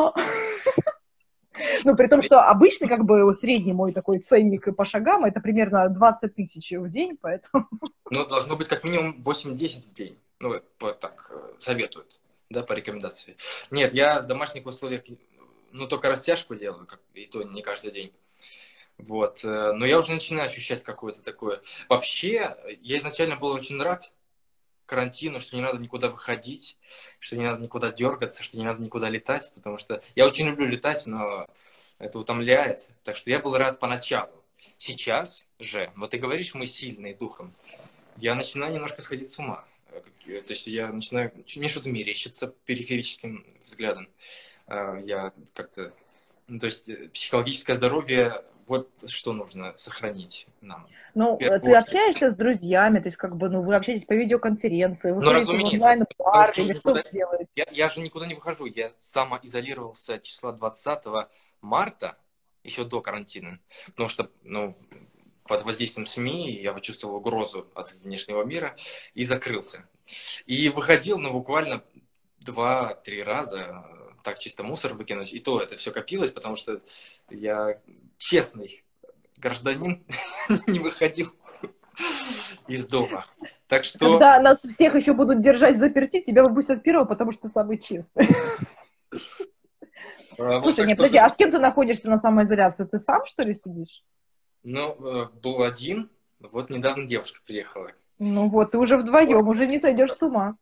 Ну, при том, что обычный, как бы, средний мой такой ценник по шагам, это примерно 20 тысяч в день, поэтому... Ну, должно быть как минимум 8-10 в день. Ну, так советуют, да, по рекомендации. Нет, я в домашних условиях... Ну, только растяжку делаю, и то не каждый день. Вот. Но я уже начинаю ощущать какое-то такое... Вообще, я изначально был очень рад карантину, что не надо никуда выходить, что не надо никуда дергаться, что не надо никуда летать, потому что я очень люблю летать, но это утомляет. Так что я был рад поначалу. Сейчас же, вот ты говоришь, мы сильные духом, я начинаю немножко сходить с ума. То есть я начинаю... Мне что-то мерещится периферическим взглядом. Я как-то... Ну, то есть психологическое здоровье, вот что нужно сохранить нам. Ну, ты общаешься с друзьями, то есть как бы, ну, вы общаетесь по видеоконференции, вы ходите в онлайн-бар, или что вы делаете? Я же никуда не выхожу, я самоизолировался числа 20 марта, еще до карантина, потому что, ну, под воздействием СМИ я почувствовал угрозу от внешнего мира и закрылся. И выходил, ну, буквально 2-3 раза, так чисто мусор выкинуть, и то это все копилось, потому что я честный гражданин, не выходил из дома. Так что... Когда нас всех еще будут держать заперти, тебя выпустят первого, потому что ты самый честный. Слушай, не, подожди, а с кем ты находишься на самоизоляции? Ты сам, что ли, сидишь? Ну, был один, вот недавно девушка приехала. Ну вот, ты уже вдвоем, уже не сойдешь с ума.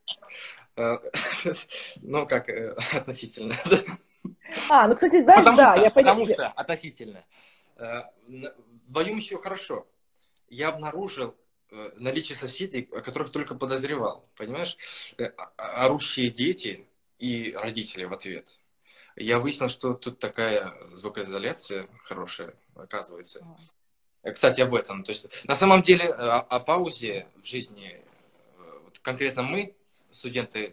Ну, как относительно. Ну, кстати, знаешь, я Потому что относительно. Вдвоем еще хорошо. Я обнаружил наличие соседей, о которых только подозревал. Понимаешь? Орущие дети и родители в ответ. Я выяснил, что тут такая звукоизоляция хорошая, оказывается. Кстати, об этом. То есть, на самом деле, о паузе в жизни, вот конкретно мы, студенты,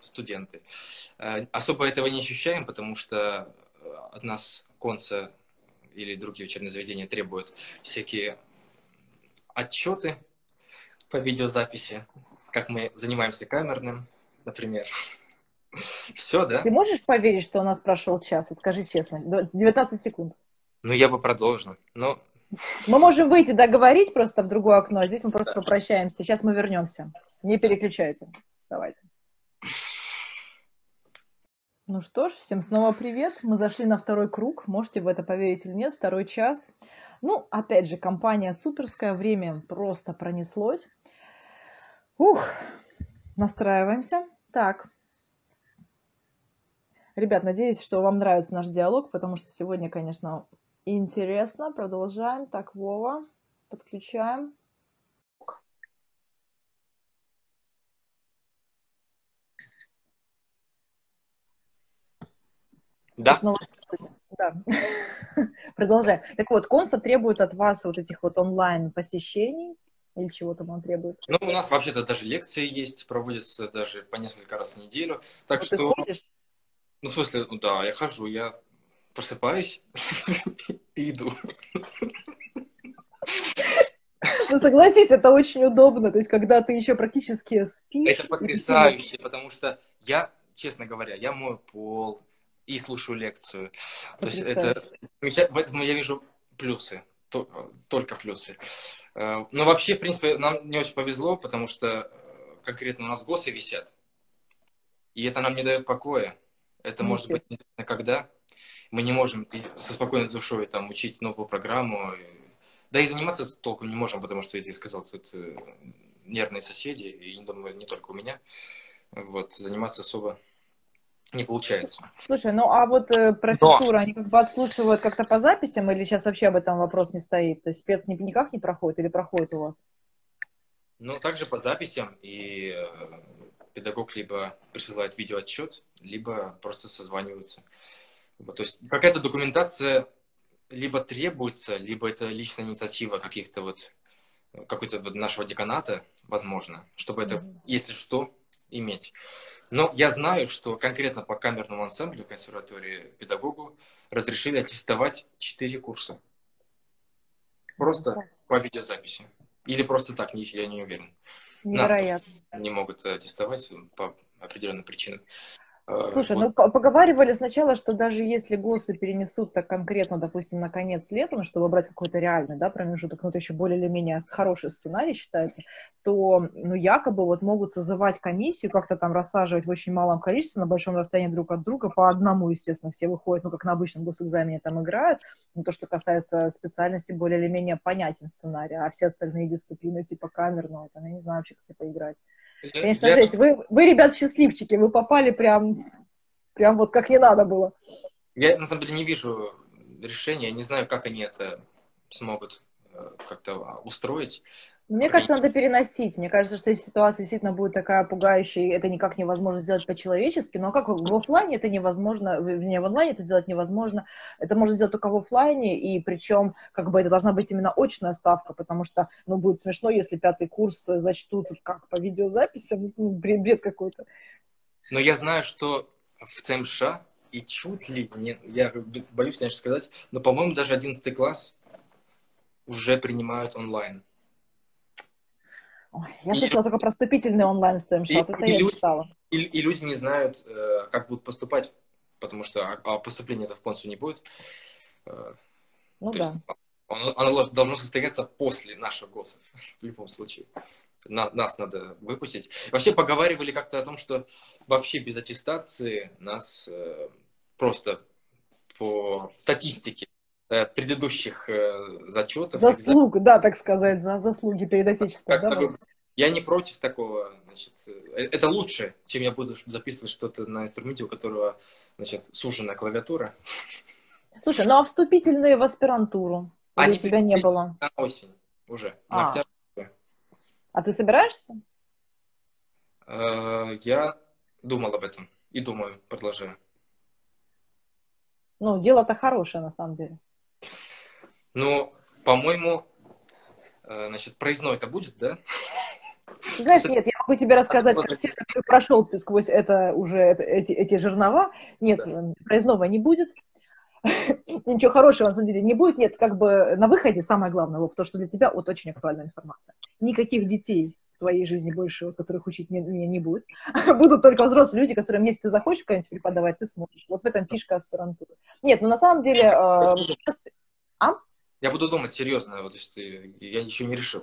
особо этого не ощущаем, потому что от нас конца или другие учебные заведения требуют всякие отчеты по видеозаписи, как мы занимаемся камерным, например. Все, да? Ты можешь поверить, что у нас прошел час? Вот скажи честно, 19 секунд. Ну, я бы продолжил, но... Мы можем выйти договорить просто в другое окно, а здесь мы просто попрощаемся. Сейчас мы вернемся. Не переключайте. Давайте. Ну что ж, всем снова привет. Мы зашли на второй круг. Можете в это поверить или нет, второй час. Ну, опять же, компания суперская, время просто пронеслось. Настраиваемся. Так. Ребят, надеюсь, что вам нравится наш диалог, потому что сегодня, конечно, интересно. Продолжаем. Так, Вова, подключаем. Да. Да. Продолжаем. Так вот, Конса требует от вас вот этих вот онлайн-посещений или чего там он требует? Ну, у нас вообще-то даже лекции есть, проводятся даже по несколько раз в неделю. Так Вот что... ты ходишь? Ну, в смысле, да, я хожу, я просыпаюсь и иду. Ну, согласись, это очень удобно. То есть, когда ты еще практически спишь. Это потрясающе, потому что я, честно говоря, я мою пол и слушаю лекцию. То есть это... В этом я вижу плюсы, только плюсы. Но вообще, в принципе, нам не очень повезло, потому что конкретно у нас ГОСы висят. И это нам не дает покоя. Это может быть неизвестно когда. Мы не можем со спокойной душой там учить новую программу. Да и заниматься толком не можем, потому что, я тебе сказал, тут нервные соседи, и, думаю, не только у меня. Вот, заниматься особо не получается. Слушай, ну а вот профессура, они как бы отслушивают как-то по записям, или сейчас вообще об этом вопрос не стоит? То есть спец никак не проходит или проходит у вас? Ну, также по записям, и педагог либо присылает видеоотчет, либо просто созваниваются. Вот, то есть какая-то документация либо требуется, либо это личная инициатива каких-то вот какой-то вот нашего деканата, возможно, чтобы это, если что, иметь. Но я знаю, что конкретно по камерному ансамблю в консерватории педагогу разрешили аттестовать 4 курса. Просто по видеозаписи. Или просто так, я не уверен. Невероятно. Нас не могут аттестовать по определенным причинам. Слушай, ну поговаривали сначала, что даже если ГОСы перенесут так конкретно, допустим, на конец лета, чтобы брать какой-то реальный, да, промежуток, ну это еще более или менее хороший сценарий считается, то, ну, якобы вот могут созывать комиссию, как-то там рассаживать в очень малом количестве, на большом расстоянии друг от друга, по одному, естественно, все выходят, ну, как на обычном госэкзамене там играют, но то, что касается специальности, более или менее понятен сценарий, а все остальные дисциплины, типа камерного, там, я не знаю вообще, как это поиграть. Конечно, жесть. Вы, ребят, счастливчики, вы попали прям вот как не надо было. Я, на самом деле, не вижу решения, не знаю, как они это смогут как-то устроить. Мне кажется, надо переносить. Мне кажется, что если ситуация действительно будет такая пугающая, это никак невозможно сделать по-человечески, но как в офлайне это невозможно, в онлайне это сделать невозможно. Это можно сделать только в офлайне, и причем как бы это должна быть именно очная ставка, потому что, ну, будет смешно, если 5-й курс зачтут как по видеозаписям, ну, бред какой-то. Но я знаю, что в ЦМШ и чуть ли не, я боюсь, конечно, сказать, но, по-моему, даже 11 класс уже принимают онлайн. Ой, я слышала только про вступительный онлайн в ЦМШ, вот это я читала. И люди не знают, как будут поступать, потому что поступления-то в Консу не будет. Ну то да. Есть оно должно состояться после наших ГОСов, в любом случае. Нас надо выпустить. Вообще поговаривали как-то о том, что вообще без аттестации нас просто по статистике предыдущих зачетов. Заслуг, да, так сказать, за заслуги перед Отечеством. Да, Я не против такого, значит, это лучше, чем я буду записывать что-то на инструменте, у которого, значит, суженная клавиатура. Слушай, ну а вступительные в аспирантуру? Или у Они тебя не было? на осень уже, на А, октябрь. а ты собираешься? Я думал об этом и думаю, продолжаю. Ну, дело-то хорошее, на самом деле. Ну, по-моему, значит, проездной-то будет, да? Ты знаешь, Вот нет, я могу тебе рассказать, это- как человек, который прошел ты сквозь это уже эти жернова. Нет, да. проездного не будет. Ничего хорошего, на самом деле, не будет. Нет, как бы на выходе самое главное, Вов, то, что для тебя вот очень актуальная информация. Никаких детей в твоей жизни больше, которых учить не будет. Будут только взрослые люди, которым, если ты захочешь куда-нибудь преподавать, ты сможешь. Вот в этом фишка аспирантуры. Нет, ну на самом деле... А? Я буду думать серьезно, вот, если я еще не решил.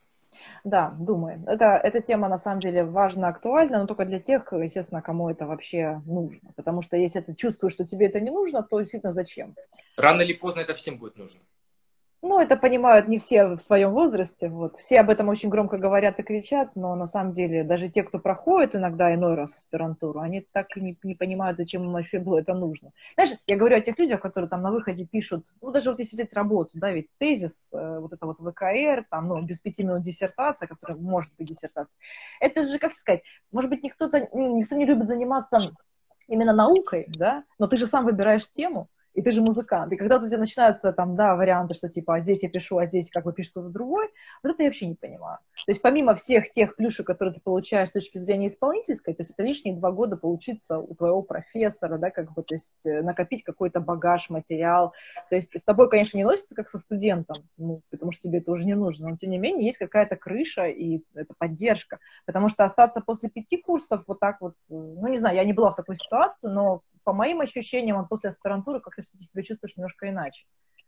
Да, думаю. Эта тема на самом деле важна, актуальна, но только для тех, естественно, кому это вообще нужно. Потому что если ты чувствуешь, что тебе это не нужно, то действительно зачем? Рано или поздно это всем будет нужно. Ну, это понимают не все в твоем возрасте. Вот. Все об этом очень громко говорят и кричат, но на самом деле даже те, кто проходит иногда иной раз аспирантуру, они так и не понимают, зачем им вообще было это нужно. Знаешь, я говорю о тех людях, которые там на выходе пишут, ну, даже вот если взять работу, да, ведь тезис, вот это вот ВКР, там, ну, без 5 минут диссертация, которая может быть диссертация, это же, как сказать, может быть, никто не любит заниматься именно наукой, да, но ты же сам выбираешь тему, и ты же музыкант. И когда у тебя начинаются там, да, варианты, что типа, а здесь я пишу, а здесь как бы пишет кто-то другой, вот это я вообще не понимаю. То есть помимо всех тех плюшек, которые ты получаешь с точки зрения исполнительской, то есть это лишние 2 года поучиться у твоего профессора, да, как бы, то есть накопить какой-то багаж, материал. То есть с тобой, конечно, не носится как со студентом, ну, потому что тебе это уже не нужно, но тем не менее есть какая-то крыша и это поддержка. Потому что остаться после 5 курсов вот так вот, ну, не знаю, я не была в такой ситуации, но по моим ощущениям, после аспирантуры как-то себя чувствуешь немножко иначе.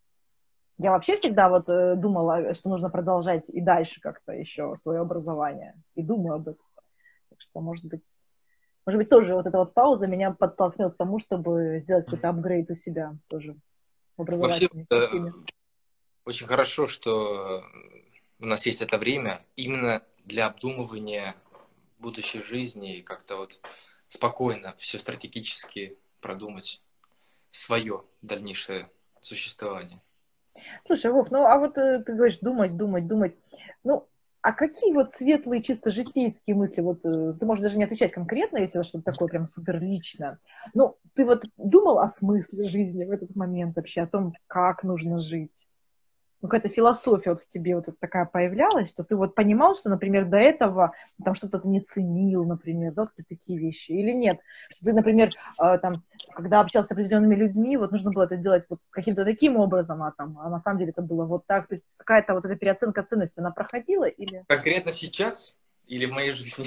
Я вообще всегда вот думала, что нужно продолжать и дальше как-то еще свое образование. И думаю об этом. Так что, может быть, тоже вот эта вот пауза меня подтолкнет к тому, чтобы сделать какой-то апгрейд у себя тоже в Вообще, образовательной системе. очень хорошо, что у нас есть это время именно для обдумывания будущей жизни и как-то вот спокойно все стратегически продумать свое дальнейшее существование. Слушай, Вов, ну а вот ты говоришь думать. Ну, а какие вот светлые, чисто житейские мысли, вот ты можешь даже не отвечать конкретно, если это что-то такое прям супер личное. Ну, ты вот думал о смысле жизни в этот момент вообще, о том, как нужно жить? Ну, какая-то философия вот в тебе вот такая появлялась, что ты вот понимал, что, например, до этого там что-то ты не ценил, например, да, вот такие вещи, или нет? Что ты, например, там, когда общался с определенными людьми, вот нужно было это делать вот каким-то таким образом, а на самом деле это было вот так, то есть какая-то вот эта переоценка ценности, она проходила или... Конкретно сейчас или в моей жизни?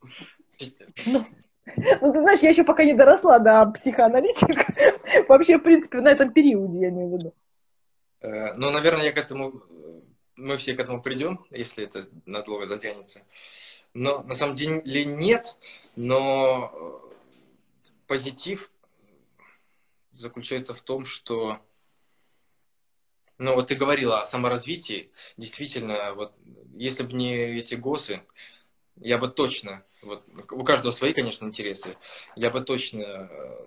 Ну, ну, ты знаешь, я еще пока не доросла до психоаналитика, вообще, в принципе, на этом периоде, я имею в виду. Ну, наверное, мы все к этому придем, если это надолго затянется. Но на самом деле нет, но позитив заключается в том, что, ну, вот ты говорила о саморазвитии, действительно, вот, если бы не эти ГОСы, я бы точно, вот, у каждого свои, конечно, интересы, я бы точно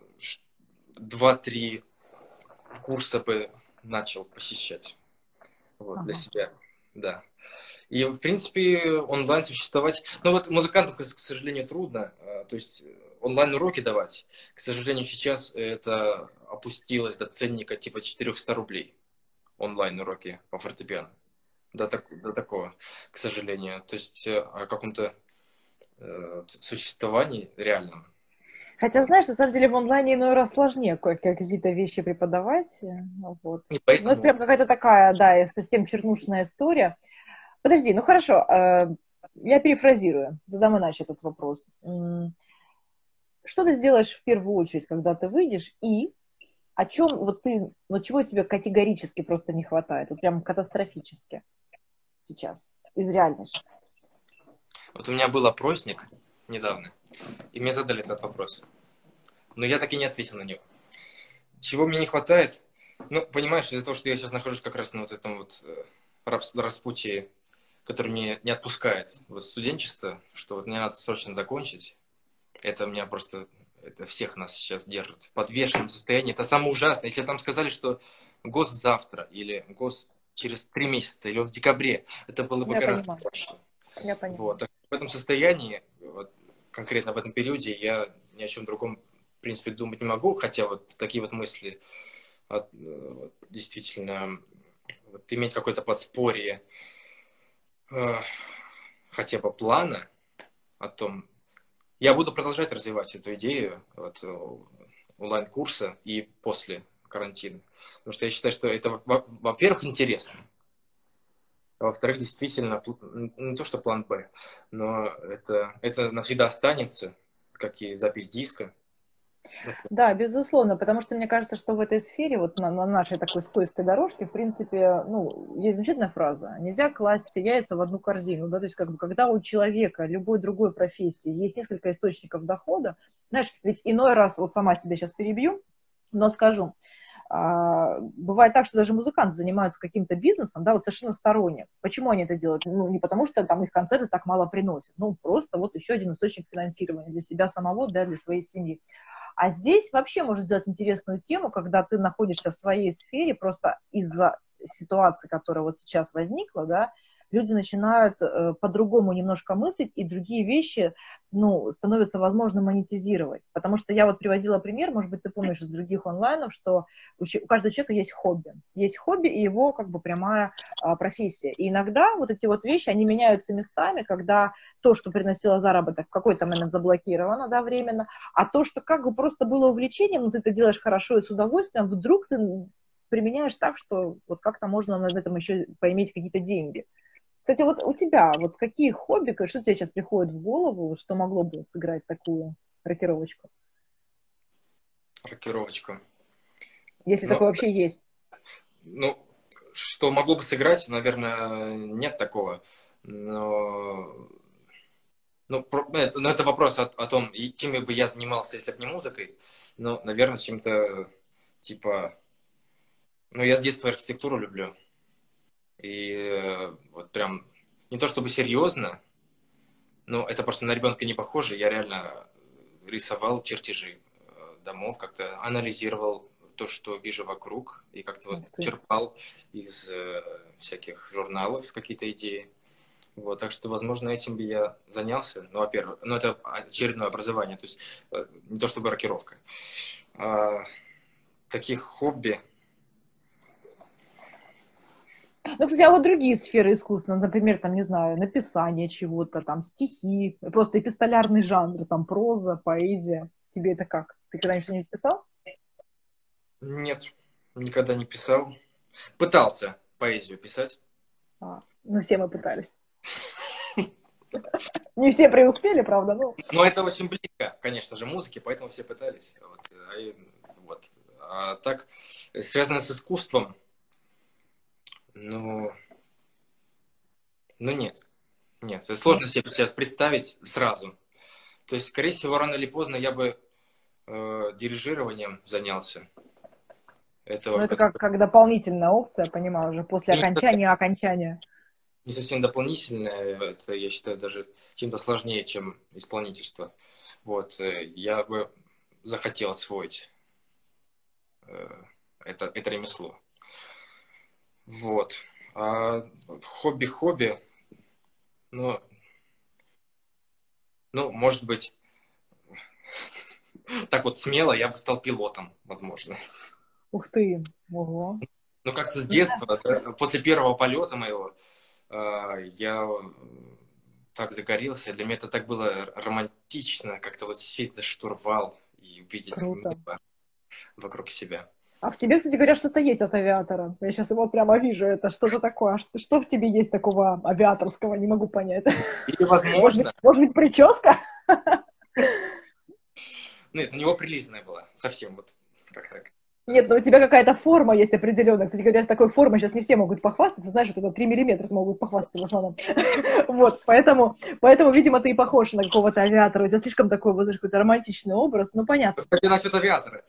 2-3 курса бы начал посещать. Вот, для себя, да. И, в принципе, онлайн существовать... Ну, вот музыкантам, к сожалению, трудно. То есть онлайн-уроки давать. К сожалению, сейчас это опустилось до ценника типа 400 рублей. Онлайн-уроки по фортепиано. До такого, к сожалению. То есть о каком-то существовании реальном. Хотя, знаешь, на самом деле в онлайне иной раз сложнее какие-то вещи преподавать. Вот. И Ну, это поэтому... прям какая-то такая, да, совсем чернушная история. Подожди, ну хорошо, я перефразирую, задам иначе этот вопрос. Что ты сделаешь в первую очередь, когда ты выйдешь, и о чем вот ты, ну чего тебе категорически просто не хватает, вот прям катастрофически сейчас, из реальной жизни? Вот у меня был опросник недавно, и мне задали этот вопрос. Но я так и не ответил на него. Чего мне не хватает? Ну, понимаешь, из-за того, что я сейчас нахожусь как раз на вот этом вот распутье который мне не отпускает вот студенчество, что вот мне надо срочно закончить. Это меня просто, это всех нас сейчас держит в подвешенном состоянии. Это самое ужасное. Если там сказали, что гос завтра или гос через 3 месяца или в декабре, это было бы гораздо проще. Я понимаю. Вот. В этом состоянии, вот, конкретно в этом периоде, я ни о чем другом, в принципе, думать не могу, хотя вот такие вот мысли действительно вот, иметь какое-то подспорье хотя бы плана о том. Я буду продолжать развивать эту идею вот, онлайн-курса и после карантина. Потому что я считаю, что это, во-первых, интересно. А во-вторых, действительно, не то, что план Б, но это навсегда останется, как и запись диска. Да, безусловно, потому что мне кажется, что в этой сфере, вот на нашей такой скользкой дорожке, в принципе, ну, есть замечательная фраза: нельзя класть яйца в одну корзину, да, то есть как бы когда у человека любой другой профессии есть несколько источников дохода, знаешь, ведь иной раз, вот сама себя сейчас перебью, но скажу, бывает так, что даже музыканты занимаются каким-то бизнесом, да, вот совершенно сторонним. Почему они это делают? Ну, не потому что там их концерты так мало приносят, ну, просто вот еще один источник финансирования для себя самого, да, для своей семьи. А здесь вообще может сделать интересную тему, когда ты находишься в своей сфере, просто из-за ситуации, которая вот сейчас возникла, да, люди начинают по-другому немножко мыслить, и другие вещи, ну, становятся возможно монетизировать. Потому что я вот приводила пример, может быть, ты помнишь из других онлайнов, что у каждого человека есть хобби. Есть хобби и его как бы прямая профессия. И иногда вот эти вот вещи, они меняются местами, когда то, что приносило заработок, в какой-то момент заблокировано, да, временно, а то, что как бы просто было увлечением, но ты это делаешь хорошо и с удовольствием, вдруг ты применяешь так, что вот как-то можно на этом еще поиметь какие-то деньги. Кстати, вот у тебя, вот какие хобби, что тебе сейчас приходит в голову, что могло бы сыграть такую рокировочку? Рокировочку. Если такое вообще есть. Ну, что могло бы сыграть, наверное, нет такого. Но это вопрос о том, чем бы я занимался, если бы не музыкой. Ну, наверное, чем-то типа... Ну, я с детства архитектуру люблю. И вот прям не то чтобы серьезно, но это просто на ребенка не похоже. Я реально рисовал чертежи домов, как-то анализировал то, что вижу вокруг, и как-то вот черпал из всяких журналов какие-то идеи. Вот, так что, возможно, этим бы я занялся. Ну, во-первых, это очередное образование, то есть не то чтобы рокировка. Таких хобби... Ну, кстати, а вот другие сферы искусства, например, там, не знаю, написание чего-то, там, стихи, просто эпистолярный жанр, там, проза, поэзия. Тебе это как? Ты когда-нибудь что-нибудь писал? Нет, никогда не писал. Пытался поэзию писать. Ну, все мы пытались. Не все преуспели, правда, но... Но это очень близко, конечно же, музыке, поэтому все пытались. Вот. А так, связано с искусством, ну нет. Нет, это сложно себе сейчас представить сразу. То есть, скорее всего, рано или поздно я бы дирижированием занялся. Это как дополнительная опция, понимаю, уже после окончания. Не совсем дополнительное, это, я считаю, даже чем-то сложнее, чем исполнительство. Вот, я бы захотел освоить это ремесло. Вот. А хобби, ну, может быть, так вот смело я бы стал пилотом, возможно. Ух ты, ого. Ну, как-то с детства, после первого полета моего, я так загорелся. Для меня это так было романтично, как-то вот сесть за штурвал и увидеть небо вокруг себя. А в тебе, кстати говоря, что-то есть от авиатора. Я сейчас его прямо вижу. Это что-то такое. Что в тебе есть такого авиаторского? Не могу понять. Или возможно... Может быть, прическа? Нет, у него прилизанная была. Совсем вот как так. Нет, но у тебя какая-то форма есть определенная. Кстати говоря, с такой формой сейчас не все могут похвастаться. Знаешь, вот это 3 миллиметра могут похвастаться в основном. Вот, поэтому, видимо, ты и похож на какого-то авиатора. У тебя слишком такой, вот, какой-то романтичный образ. Ну, понятно. Кстати, насчет авиатора.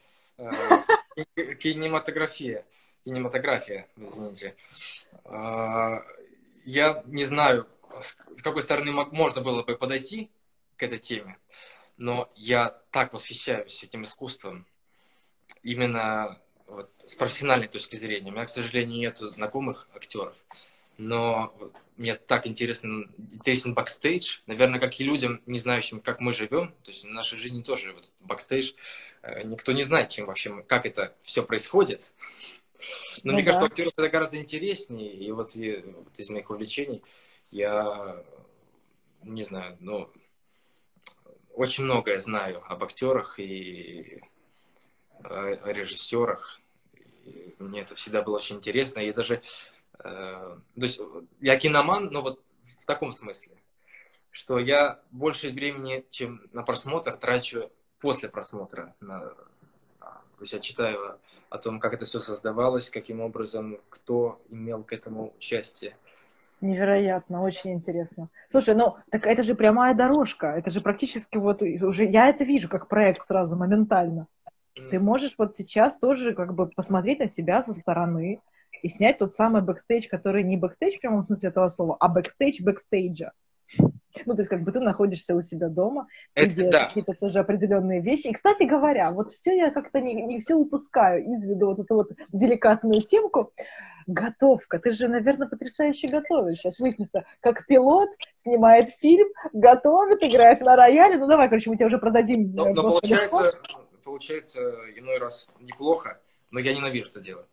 Кинематография, извините. я не знаю, с какой стороны можно было бы подойти к этой теме, но я так восхищаюсь этим искусством именно вот с профессиональной точки зрения. У меня, к сожалению, нет знакомых актеров, но мне так интересен бэкстейдж. Наверное, как и людям, не знающим, как мы живем. То есть в нашей жизни тоже вот бэкстейдж. Никто не знает, чем вообще, как это все происходит. Но мне кажется, у актеров это гораздо интереснее. И вот из моих увлечений я, не знаю, очень многое знаю об актерах и о режиссерах. И мне это всегда было очень интересно. И даже, то есть я киноман, но вот в таком смысле, что я больше времени, чем на просмотр, трачу после просмотра. То есть я читаю о том, как это все создавалось, каким образом, кто имел к этому участие. Невероятно, очень интересно. Слушай, так это же прямая дорожка, это же практически вот уже, я это вижу как проект сразу, моментально. Ты можешь вот сейчас тоже как бы посмотреть на себя со стороны и снять тот самый бэкстейдж, который не бэкстейдж в прямом смысле этого слова, а бэкстейдж бэкстейджа. То есть как бы ты находишься у себя дома, ты делаешь какие-то тоже определенные вещи. И, кстати говоря, вот все я как-то не все упускаю из виду вот эту вот деликатную темку. Готовка. Ты же, наверное, потрясающе готовишь. Сейчас выяснится, как пилот снимает фильм, готовит, играет на рояле. Ну, давай, короче, мы тебе уже продадим. Но получается иной раз неплохо, но я ненавижу это дело.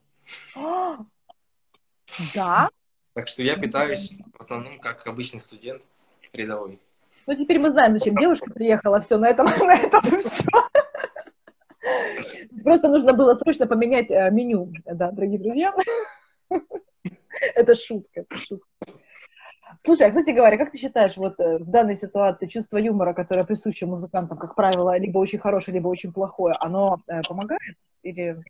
Да? Так что я питаюсь в основном как обычный студент рядовой. Ну, теперь мы знаем, зачем девушка приехала. Все, на этом все. Просто нужно было срочно поменять меню, да, дорогие друзья. Это шутка. Слушай, а, кстати говоря, как ты считаешь, вот в данной ситуации чувство юмора, которое присуще музыкантам, как правило, либо очень хорошее, либо очень плохое, оно помогает? Или...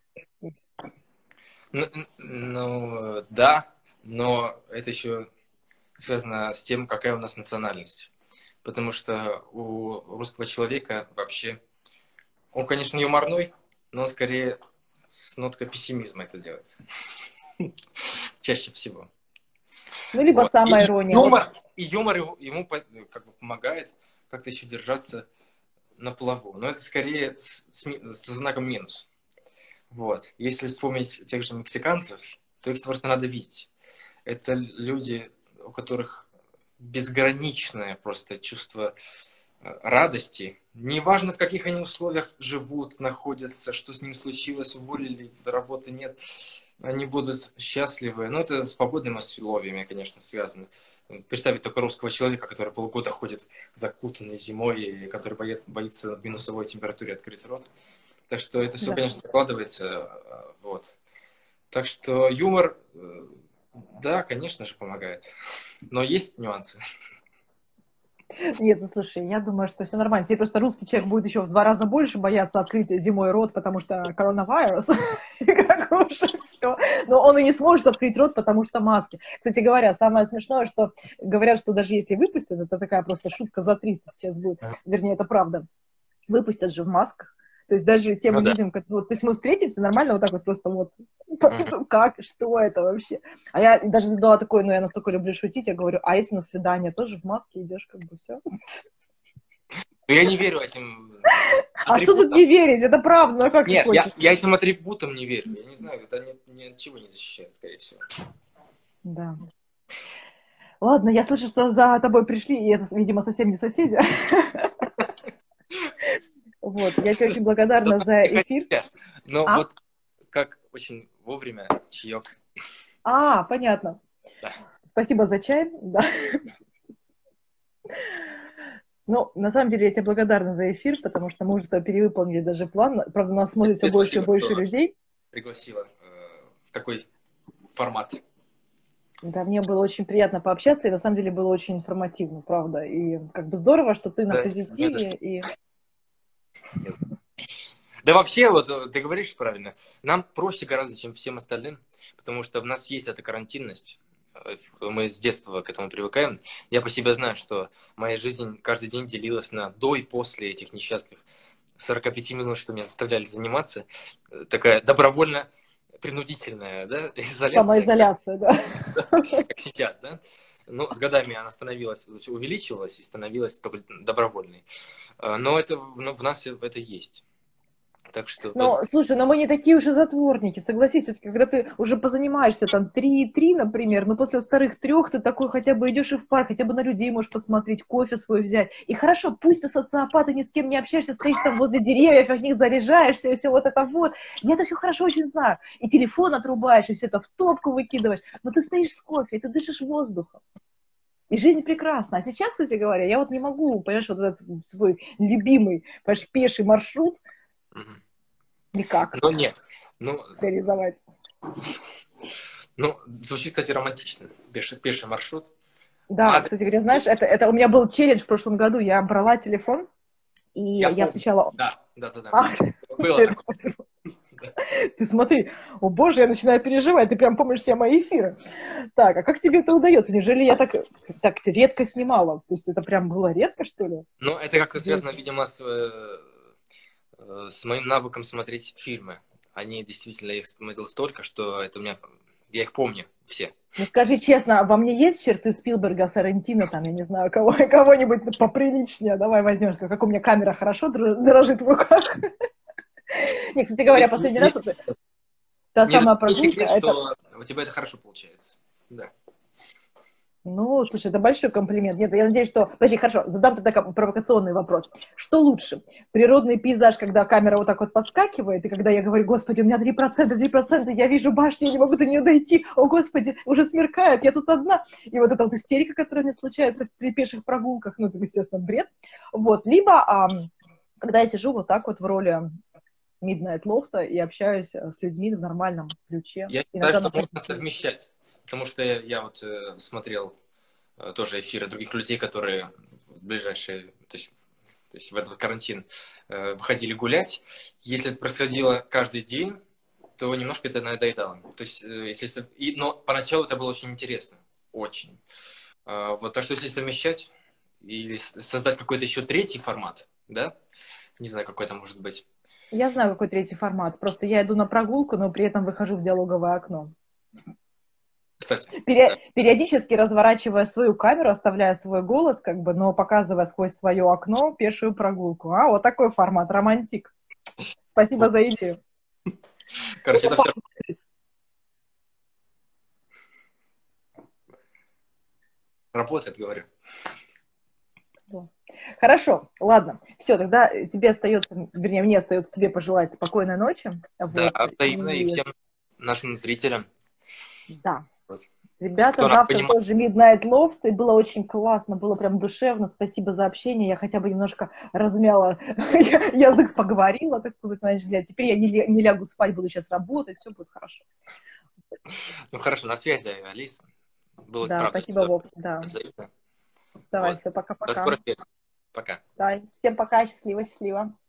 Ну, да, но это еще связано с тем, какая у нас национальность. Потому что у русского человека вообще... Он, конечно, юморной, но он скорее с ноткой пессимизма это делает. Чаще всего. Ну, либо вот. Самая ирония. Юмор ему как бы помогает как-то еще держаться на плаву. Но это скорее со знаком минус. Вот. Если вспомнить тех же мексиканцев, то их просто надо видеть. Это люди, у которых безграничное просто чувство радости. Неважно, в каких они условиях живут, находятся, что с ним случилось, уволили, работы нет. Они будут счастливы. Но это с погодными условиями, конечно, связано. Представить только русского человека, который полгода ходит закутанный зимой, и который боится в минусовой температуре открыть рот. Так что это все, конечно, складывается. Вот. Так что юмор, да, конечно же, помогает. Но есть нюансы. Нет, ну слушай, я думаю, что все нормально. Теперь просто русский человек будет еще в 2 раза больше бояться открыть зимой рот, потому что коронавирус. Как уже все. Но он и не сможет открыть рот, потому что маски. Кстати говоря, самое смешное, что говорят, что даже если выпустят, это такая просто шутка за 300 сейчас будет, вернее, это правда, выпустят же в масках. То есть даже тем людям, то есть мы встретимся нормально вот так вот просто вот, как, что это вообще? А я даже задала такой, я настолько люблю шутить, я говорю, а если на свидание тоже в маске идешь, как бы все? Я не верю этим атрибутам. А что тут не верить? Это правда, как Нет, я этим атрибутам не верю. Я не знаю, это ни от чего не защищает, скорее всего. Да. Ладно, я слышу, что за тобой пришли, и это, видимо, совсем не соседи. Вот, я тебе очень благодарна за эфир. Ну, вот как очень вовремя чаек. Понятно. Да. Спасибо за чай. Да. Ну, на самом деле, я тебе благодарна за эфир, потому что мы уже перевыполнили даже план. Правда, нас смотрит все больше и больше людей. Пригласила в такой формат. Да, мне было очень приятно пообщаться, и на самом деле было очень информативно, правда. И как бы здорово, что ты на позитиве. И... Да вообще, вот ты говоришь правильно, нам проще гораздо, чем всем остальным, потому что у нас есть эта карантинность, мы с детства к этому привыкаем. Я по себе знаю, что моя жизнь каждый день делилась на до и после этих несчастных 45 минут, что меня заставляли заниматься, такая добровольно-принудительная, да, изоляция. Самоизоляция, да. Как сейчас, да. Ну, с годами она становилась, увеличивалась и становилась только добровольной. Но это в нас это есть. Так что... Ну, слушай, но мы не такие уж и затворники, согласись, все-таки, когда ты уже позанимаешься там 3,3, например, но после вторых 3 ты такой хотя бы идешь и в парк, хотя бы на людей можешь посмотреть, кофе свой взять. И хорошо, пусть ты социопат и ни с кем не общаешься, стоишь там возле деревьев, от них заряжаешься, и все вот это вот. Я это все хорошо очень знаю. И телефон отрубаешь, и все это в топку выкидываешь. Но ты стоишь с кофе, и ты дышишь воздухом. И жизнь прекрасна. А сейчас, кстати говоря, я вот не могу, понимаешь, вот этот свой любимый, понимаешь, пеший маршрут, никак Но нет. Ну, реализовать. ну, звучит, кстати, романтично. Пеший маршрут. Да, кстати говоря, знаешь, это у меня был челлендж в прошлом году. Я брала телефон, и я включала... Да. Было такое. Ты смотри, о боже, я начинаю переживать, ты прям помнишь все мои эфиры. Так, а как тебе это удается? Неужели я так редко снимала? То есть это прям было редко, что ли? Ну, это как-то связано, видимо, с моим навыком смотреть фильмы. Они действительно, я их смотрел столько, что это у меня... Я их помню все. Ну, скажи честно, во мне есть черты Спилберга, Сарантино, там, я не знаю, кого-нибудь поприличнее? Давай возьмешь, как у меня камера хорошо дрожит в руках. Не, кстати говоря, последний раз та самая прогулка... что у тебя это хорошо получается. Да. Ну, слушай, это большой комплимент. Нет, я надеюсь, что... Подожди, хорошо, задам тогда провокационный вопрос. Что лучше? Природный пейзаж, когда камера вот так вот подскакивает, и когда я говорю, господи, у меня 3%, я вижу башню, я не могу до нее дойти, о, господи, уже смеркает, я тут одна. И вот эта вот истерика, которая у меня случается при пеших прогулках, ну, это, естественно, бред. Вот, либо, когда я сижу вот так вот в роли Midnight Loft и общаюсь с людьми в нормальном ключе. Я считаю, что можно совмещать. Потому что я вот смотрел тоже эфиры других людей, которые в ближайшие, то есть в этот карантин выходили гулять. Если это происходило каждый день, то немножко это надоедало. То есть, но поначалу это было очень интересно. Очень. Вот, так что если совмещать или создать какой-то еще третий формат, да? Не знаю, какой это может быть. Я знаю, какой третий формат. Просто я иду на прогулку, но при этом выхожу в диалоговое окно. Кстати, периодически разворачивая свою камеру, оставляя свой голос, как бы, но показывая сквозь свое окно пешую прогулку. Вот такой формат, романтик. Спасибо за идею. Короче, это все работает, говорю. Хорошо, ладно. Все, тогда тебе остается, вернее, мне остается тебе пожелать спокойной ночи. Да, взаимно и всем нашим зрителям. Да. Ребята, завтра тоже Midnight Loft, и было очень классно, было прям душевно, спасибо за общение, я хотя бы немножко размяла язык, поговорила, так сказать, знаешь, теперь я не лягу спать, буду сейчас работать, все будет хорошо. Ну хорошо, на связи, Алиса. Было да, правда, спасибо, Вов, да. Взаимно. Давай, вот. все, пока-пока. До скорых встреч. Пока. Давай, всем пока, счастливо.